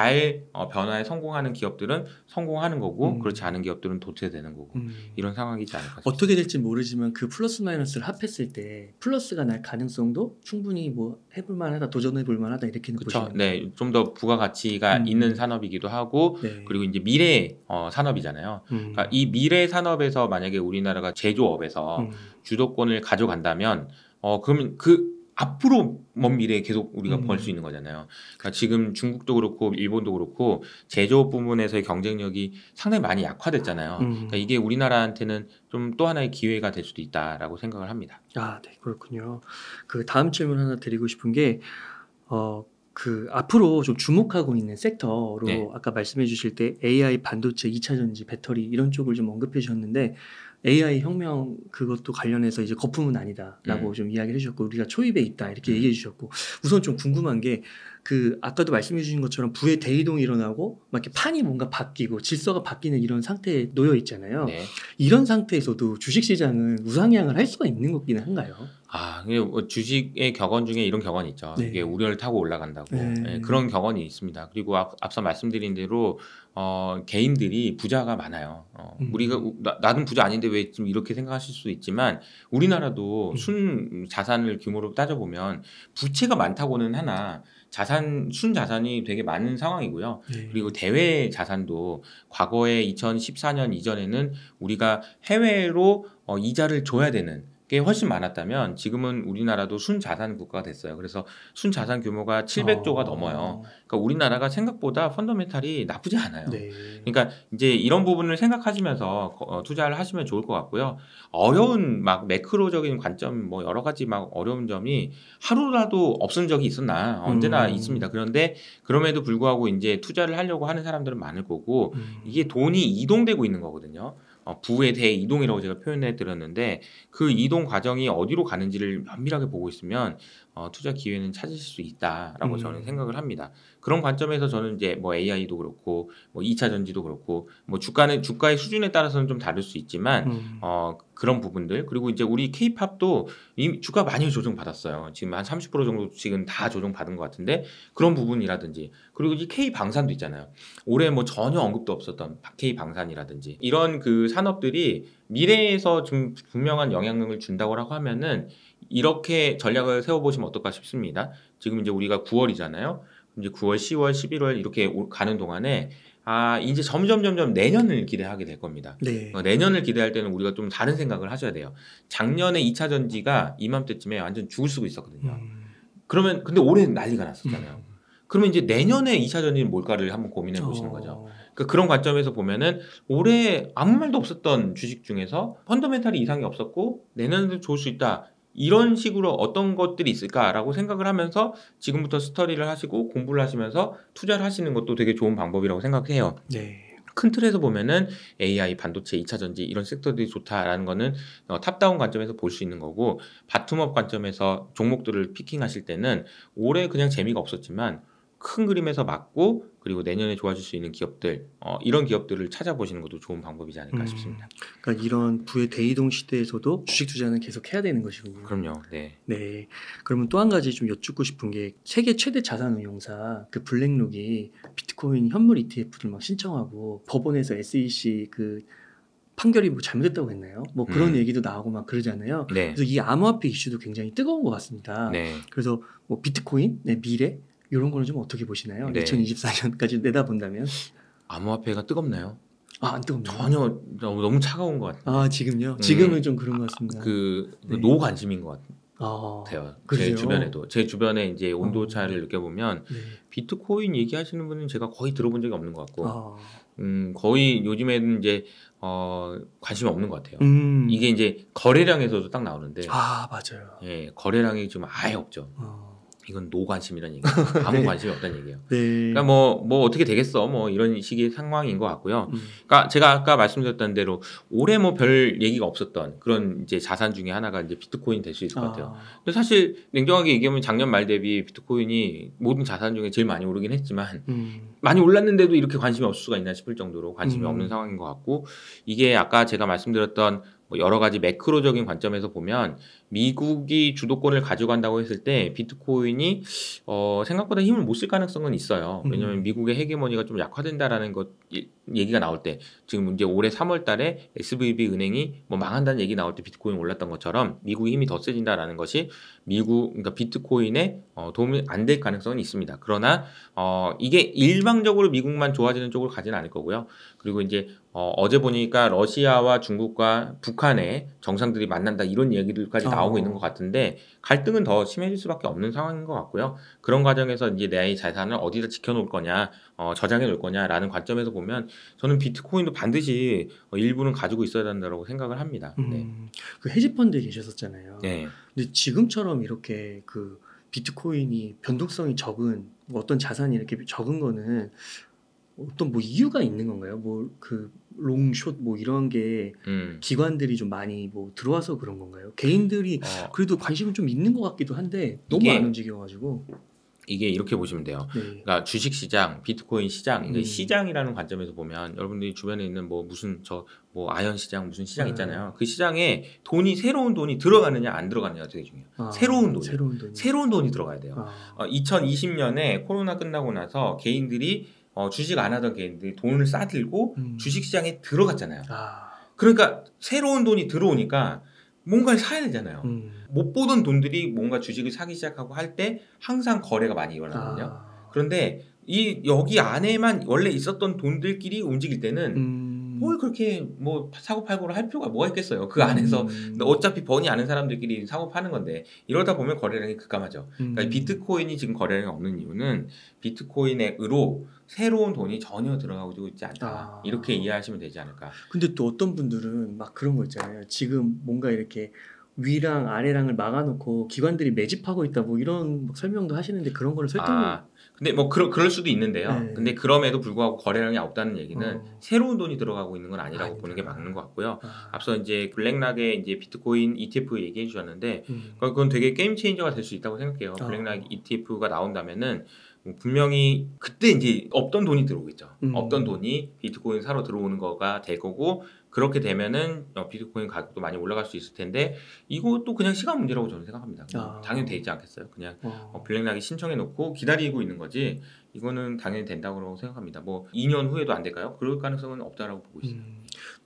잘 어, 변화에 성공하는 기업들은 성공하는 거고 음. 그렇지 않은 기업들은 도태되는 거고 음. 이런 상황이지 않을까 싶습니다. 어떻게 될지 모르지만 그 플러스 마이너스를 합했을 때 플러스가 날 가능성도 충분히 뭐 해볼 만하다, 도전해 볼 만하다 이렇게는 그렇죠. 보시면. 네, 좀 더 부가가치가 음. 있는 산업이기도 하고 네. 그리고 이제 미래 어, 산업이잖아요. 음. 그러니까 이 미래 산업에서 만약에 우리나라가 제조업에서 음. 주도권을 가져간다면 어 그러면 그 앞으로 먼 미래에 계속 우리가 음. 벌 수 있는 거잖아요. 그러니까 지금 중국도 그렇고 일본도 그렇고 제조업 부분에서의 경쟁력이 상당히 많이 약화됐잖아요. 음. 그러니까 이게 우리나라한테는 좀 또 하나의 기회가 될 수도 있다라고 생각을 합니다. 아, 네, 그렇군요. 그 다음 질문 하나 드리고 싶은 게 어. 그 앞으로 좀 주목하고 있는 섹터로 네. 아까 말씀해 주실 때 에이아이, 반도체, 이차 전지, 배터리 이런 쪽을 좀 언급해 주셨는데 에이아이 혁명 그것도 관련해서 이제 거품은 아니다라고 음. 좀 이야기를 해주셨고 우리가 초입에 있다 이렇게 음. 얘기해 주셨고 우선 좀 궁금한 게 그 아까도 말씀해 주신 것처럼 부의 대이동이 일어나고 막 이렇게 판이 뭔가 바뀌고 질서가 바뀌는 이런 상태에 놓여 있잖아요. 네. 이런 상태에서도 주식시장은 우상향을 할 수가 있는 거기는 한가요? 아, 이게 뭐 주식의 격언 중에 이런 격언이 있죠. 네. 이게 우려를 타고 올라간다고. 네. 예, 그런 격언이 있습니다. 그리고 앞, 앞서 말씀드린 대로 어, 개인들이 부자가 많아요. 어, 음. 우리가 우- 나, 나는 부자 아닌데 왜 지금 이렇게 생각하실 수도 있지만 우리나라도 음. 순 자산을 규모로 따져보면 부채가 많다고는 하나 자산 순 자산이 되게 많은 상황이고요. 네. 그리고 대외 자산도 과거에 이천십사 년 이전에는 우리가 해외로 어, 이자를 줘야 되는 게 훨씬 많았다면 지금은 우리나라도 순자산 국가가 됐어요. 그래서 순자산 규모가 칠백조가 어. 넘어요. 그러니까 우리나라가 생각보다 펀더멘탈이 나쁘지 않아요. 네. 그러니까 이제 이런 부분을 생각하시면서 어, 투자를 하시면 좋을 것 같고요. 어려운 막 매크로적인 관점 뭐 여러 가지 막 어려운 점이 하루라도 없은 적이 있었나 언제나 음. 있습니다. 그런데 그럼에도 불구하고 이제 투자를 하려고 하는 사람들은 많을 거고 음. 이게 돈이 이동되고 있는 거거든요. 어, 부의 대이동이라고 제가 표현해 드렸는데 그 이동 과정이 어디로 가는지를 면밀하게 보고 있으면 어, 투자 기회는 찾으실 수 있다라고 음. 저는 생각을 합니다. 그런 관점에서 저는 이제 뭐 에이아이도 그렇고 뭐 이 차 전지도 그렇고 뭐 주가는 주가의 수준에 따라서는 좀 다를 수 있지만 음. 어, 그런 부분들 그리고 이제 우리 K-팝도 이 주가 많이 조정 받았어요. 지금 한 삼십 퍼센트 정도 지금 다 조정 받은 것 같은데 그런 부분이라든지 그리고 이 K 방산도 있잖아요. 올해 뭐 전혀 언급도 없었던 K 방산이라든지 이런 그 산업들이 미래에서 좀 분명한 영향력을 준다고 하면은 이렇게 전략을 세워보시면 어떨까 싶습니다. 지금 이제 우리가 구월이잖아요. 이제 구월, 시월, 십일월 이렇게 오- 가는 동안에 아 이제 점점 점점 내년을 기대하게 될 겁니다. 네. 어, 내년을 기대할 때는 우리가 좀 다른 생각을 하셔야 돼요. 작년에 이 차 전지가 이맘때쯤에 완전 죽을 쓰고 있었거든요. 음. 그러면 근데 올해 난리가 났었잖아요. 음. 그러면 이제 내년에 이 차 전지는 뭘까를 한번 고민해 보시는 거죠. 어. 그러니까 그런 관점에서 보면은 올해 아무 말도 없었던 주식 중에서 펀더멘탈이 이상이 없었고 내년에도 좋을 수 있다. 이런 식으로 어떤 것들이 있을까라고 생각을 하면서 지금부터 스터디를 하시고 공부를 하시면서 투자를 하시는 것도 되게 좋은 방법이라고 생각해요. 네. 큰 틀에서 보면은 에이아이, 반도체, 이 차 전지 이런 섹터들이 좋다라는 거는 어, 탑다운 관점에서 볼 수 있는 거고 바텀업 관점에서 종목들을 피킹하실 때는 올해 그냥 재미가 없었지만 큰 그림에서 맞고 그리고 내년에 좋아질 수 있는 기업들 어, 이런 기업들을 찾아보시는 것도 좋은 방법이지 않을까 음. 싶습니다. 그러니까 이런 부의 대이동 시대에서도 주식 투자는 계속 해야 되는 것이군요. 그럼요. 네. 네. 그러면 또 한 가지 좀 여쭙고 싶은 게 세계 최대 자산 운용사 그 블랙록이 비트코인 현물 이티에프를 막 신청하고 법원에서 에스이씨 그 판결이 뭐 잘못됐다고 했나요? 뭐 그런 음. 얘기도 나오고 막 그러잖아요. 네. 그래서 이 암호화폐 이슈도 굉장히 뜨거운 것 같습니다. 네. 그래서 뭐 비트코인, 네, 미래 이런 거는 좀 어떻게 보시나요? 네. 이천이십사 년까지 내다본다면 암호화폐가 뜨겁나요? 아, 안 뜨겁나요? 전혀 너무, 너무 차가운 것 같아요. 아, 지금요? 음. 지금은 좀 그런 것 같습니다. 그 네. 노관심인 것 아, 같아요. 제 그러세요? 주변에도 제 주변에 이제 온도 어. 차를 느껴보면 네. 비트코인 얘기하시는 분은 제가 거의 들어본 적이 없는 것 같고, 아, 음 거의 요즘에는 이제 어 관심이 없는 것 같아요. 음. 이게 이제 거래량에서도 딱 나오는데, 아, 맞아요. 예 거래량이 좀 아예 없죠. 어. 이건 노관심이라는 얘기예요. 아무 네. 관심이 없다는 얘기예요. 네. 그러니까 뭐, 뭐 어떻게 되겠어 뭐 이런 식의 상황인 것 같고요. 음. 그러니까 제가 아까 말씀드렸던 대로 올해 뭐 별 얘기가 없었던 그런 이제 자산 중에 하나가 이제 비트코인 될 수 있을 것 같아요. 아, 근데 사실 냉정하게 얘기하면 작년 말 대비 비트코인이 모든 자산 중에 제일 많이 오르긴 했지만 음. 많이 올랐는데도 이렇게 관심이 없을 수가 있나 싶을 정도로 관심이 음. 없는 상황인 것 같고 이게 아까 제가 말씀드렸던 뭐 여러 가지 매크로적인 관점에서 보면 미국이 주도권을 가져간다고 했을 때 비트코인이 어 생각보다 힘을 못 쓸 가능성은 있어요. 왜냐하면 음. 미국의 헤게모니가 좀 약화된다라는 것 이- 얘기가 나올 때 지금 이제 올해 삼월 달에 에스브이비 은행이 뭐 망한다는 얘기 나올 때 비트코인 올랐던 것처럼 미국의 힘이 더 세진다라는 것이 미국 그러니까 비트코인에 어, 도움이 안 될 가능성은 있습니다. 그러나 어, 이게 일방적으로 미국만 좋아지는 쪽으로 가지는 않을 거고요. 그리고 이제 어, 어제 보니까 러시아와 중국과 북한의 정상들이 만난다 이런 얘기들까지 나오고 어. 있는 것 같은데 갈등은 더 심해질 수밖에 없는 상황인 것 같고요. 그런 과정에서 이제 내 자산을 어디다 지켜놓을 거냐, 어, 저장해 놓을 거냐라는 관점에서 보면 저는 비트코인도 반드시 어, 일부는 가지고 있어야 된다고 생각을 합니다. 네. 음. 그 헤지펀드에 계셨었잖아요. 네. 근데 지금처럼 이렇게 그 비트코인이 변동성이 적은 뭐 어떤 자산이 이렇게 적은 거는 어떤 뭐 이유가 있는 건가요? 뭐 그 롱숏 뭐 이런 게 음. 기관들이 좀 많이 뭐 들어와서 그런 건가요? 개인들이 어, 그래도 관심은 좀 있는 것 같기도 한데 너무 이게- 안 움직여가지고. 이게 이렇게 보시면 돼요. 네. 그러니까 주식 시장, 비트코인 시장, 이게 음. 시장이라는 관점에서 보면 여러분들이 주변에 있는 뭐 무슨 저 뭐 아연 시장 무슨 시장 네. 있잖아요. 그 시장에 돈이 새로운 돈이 들어가느냐 안 들어가느냐가 되게 중요해요. 아, 새로운 돈이. 새로운 돈이. 새로운 돈이 들어가야 돼요. 아, 어, 이천이십 년에 코로나 끝나고 나서 개인들이 어, 주식 안 하던 개인들이 돈을 싸들고 음. 주식 시장에 들어갔잖아요. 아, 그러니까 새로운 돈이 들어오니까 뭔가를 사야 되잖아요. 음. 못 보던 돈들이 뭔가 주식을 사기 시작하고 할 때 항상 거래가 많이 일어나거든요. 아, 그런데 이 여기 안에만 원래 있었던 돈들끼리 움직일 때는 음. 뭘 그렇게 뭐 사고 팔고를 할 필요가 뭐가 있겠어요. 그 안에서 음. 어차피 번이 아는 사람들끼리 사고 파는 건데 이러다 보면 거래량이 급감하죠. 그러니까 음. 비트코인이 지금 거래량이 없는 이유는 비트코인으로 새로운 돈이 전혀 들어가고 있지 않다. 아. 이렇게 이해하시면 되지 않을까. 근데 또 어떤 분들은 막 그런 거 있잖아요. 지금 뭔가 이렇게 위랑 아래랑을 막아놓고 기관들이 매집하고 있다 뭐 이런 막 설명도 하시는데 그런 거를 설득을 아, 근데 뭐 그러, 그럴 수도 있는데요. 네. 근데 그럼에도 불구하고 거래량이 없다는 얘기는 어. 새로운 돈이 들어가고 있는 건 아니라고 아니다. 보는 게 맞는 것 같고요. 아, 앞서 이제 블랙락의 이제 비트코인 이티에프 얘기해 주셨는데 음. 그건 되게 게임 체인저가 될 수 있다고 생각해요. 아. 블랙락 이티에프가 나온다면은 뭐 분명히 그때 이제 없던 돈이 들어오겠죠. 음. 없던 돈이 비트코인 사러 들어오는 거가 될 거고 그렇게 되면은 어, 비트코인 가격도 많이 올라갈 수 있을 텐데 이것도 그냥 시간 문제라고 저는 생각합니다. 아. 당연히 돼 있지 않겠어요. 그냥 어. 어, 블랙락이 신청해 놓고 기다리고 있는 거지. 이거는 당연히 된다고 생각합니다. 뭐 이 년 후에도 안 될까요? 그럴 가능성은 없다라고 보고 있습니다. 음.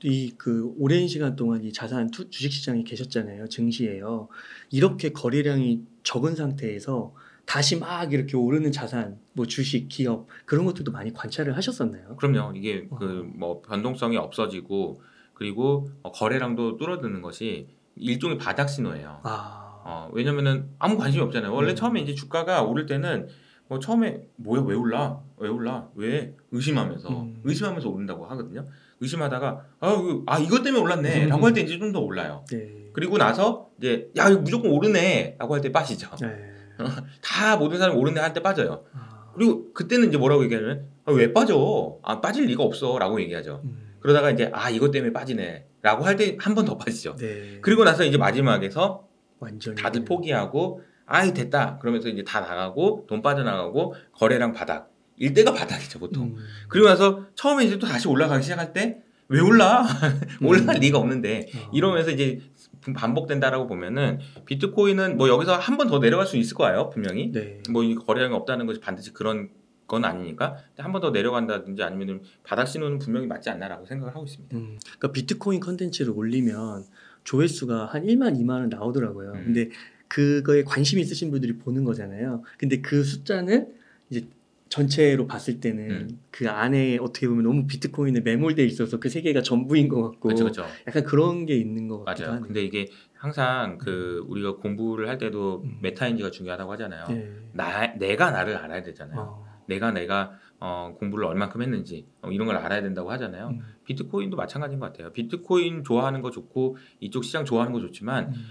이그 오랜 시간 동안 이 자산 투, 주식 시장에 계셨잖아요. 증시에요. 이렇게 거래량이 적은 상태에서 다시 막 이렇게 오르는 자산, 뭐 주식, 기업 그런 것들도 많이 관찰을 하셨었나요? 그럼요. 이게 어. 그 뭐 변동성이 없어지고 그리고 어, 거래량도 줄어드는 것이 일종의 바닥 신호예요. 아, 어, 왜냐면은 아무 관심이 없잖아요. 원래 음. 처음에 이제 주가가 오를 때는 뭐 처음에 뭐야 왜 올라? 왜 올라? 왜? 의심하면서 음. 의심하면서 오른다고 하거든요. 의심하다가 아, 이거- 아 이것 때문에 올랐네라고 할 때 이제 좀 더 올라요. 네. 그리고 나서 이제 야 이거 무조건 오르네라고 할 때 빠지죠. 네. 다 모든 사람이 오르네 할 때 빠져요. 아, 그리고 그때는 이제 뭐라고 얘기하냐면 아, 왜 빠져? 아 빠질 리가 없어라고 얘기하죠. 음. 그러다가 이제 아 이것 때문에 빠지네라고 할 때 한 번 더 빠지죠. 네. 그리고 나서 이제 마지막에서 완전히 다들 포기하고 아이 됐다 그러면서 이제 다 나가고 돈 빠져나가고 거래량 바닥 일대가 바닥이죠 보통. 음. 그리고 나서 처음에 이제 또 다시 올라가기 시작할 때 왜 올라? 올라갈 음. 리가 없는데 어. 이러면서 이제 반복된다라고 보면은 비트코인은 뭐 여기서 한 번 더 내려갈 수 있을 거예요 분명히. 네. 뭐 이 거래량이 없다는 것이 반드시 그런 건 아니니까 한 번 더 내려간다든지 아니면 바닥 신호는 분명히 맞지 않나라고 생각을 하고 있습니다. 음. 그러니까 비트코인 컨텐츠를 올리면 조회수가 한 일만 이만은 나오더라고요. 음. 근데 그거에 관심 있으신 분들이 보는 거잖아요. 근데 그 숫자는 이제 전체로 봤을 때는 음. 그 안에 어떻게 보면 너무 비트코인에 매몰돼 있어서 그 세계가 전부인 것 같고 그렇죠, 그렇죠. 약간 그런 게 있는 것 같기도 맞아요. 하네요. 근데 이게 항상 그 우리가 공부를 할 때도 음. 메타인지가 중요하다고 하잖아요. 네. 나 내가 나를 알아야 되잖아요. 어. 내가 내가 어, 공부를 얼만큼 했는지 어, 이런 걸 알아야 된다고 하잖아요. 음. 비트코인도 마찬가지인 것 같아요. 비트코인 좋아하는 거 좋고 이쪽 시장 좋아하는 거 좋지만 음.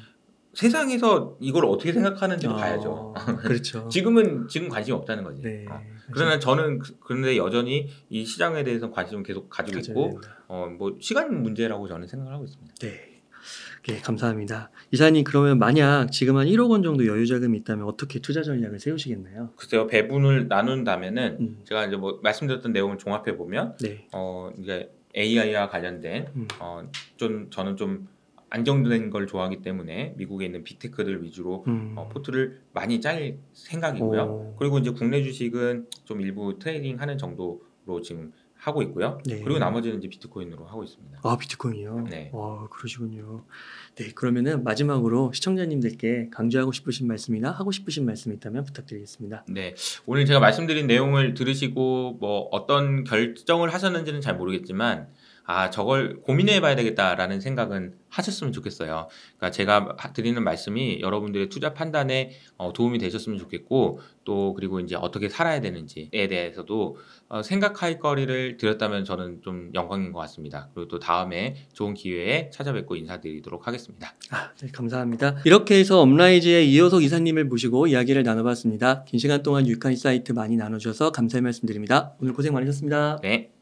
세상에서 이걸 어떻게 생각하는지도 어, 봐야죠. 그렇죠. 지금은 지금 관심이 없다는 거지. 네. 어. 그러나 저는 그- 그런데 여전히 이 시장에 대해서 관심을 계속 가지고 가져야 있고 된다. 어, 뭐 시간 문제라고 저는 생각을 하고 있습니다. 네. 네, 감사합니다. 이사님 그러면 만약 지금 한 일억 원 정도 여유 자금이 있다면 어떻게 투자 전략을 세우시겠나요? 글쎄요 배분을 나눈다면은 음. 제가 이제 뭐 말씀드렸던 내용을 종합해 보면 네. 어 이제 에이아이와 관련된 음. 어 좀 저는 좀 안정된 걸 좋아하기 때문에 미국에 있는 빅테크들 위주로 음. 어, 포트를 많이 짤 생각이고요. 오. 그리고 이제 국내 주식은 좀 일부 트레이딩 하는 정도로 지금 하고 있고요. 네. 그리고 나머지는 이제 비트코인으로 하고 있습니다. 아, 비트코인이요? 네. 와, 그러시군요. 네, 그러면은 마지막으로 시청자님들께 강조하고 싶으신 말씀이나 하고 싶으신 말씀이 있다면 부탁드리겠습니다. 네, 오늘 제가 말씀드린 내용을 들으시고 뭐 어떤 결정을 하셨는지는 잘 모르겠지만 아 저걸 고민해봐야 되겠다라는 생각은 하셨으면 좋겠어요. 그러니까 제가 드리는 말씀이 여러분들의 투자 판단에 어, 도움이 되셨으면 좋겠고 또 그리고 이제 어떻게 살아야 되는지에 대해서도 어, 생각할 거리를 드렸다면 저는 좀 영광인 것 같습니다. 그리고 또 다음에 좋은 기회에 찾아뵙고 인사드리도록 하겠습니다. 아, 네, 감사합니다. 이렇게 해서 업라이즈의 이호석 이사님을 모시고 이야기를 나눠봤습니다. 긴 시간 동안 유익한 인사이트 많이 나눠주셔서 감사의 말씀드립니다. 오늘 고생 많으셨습니다. 네.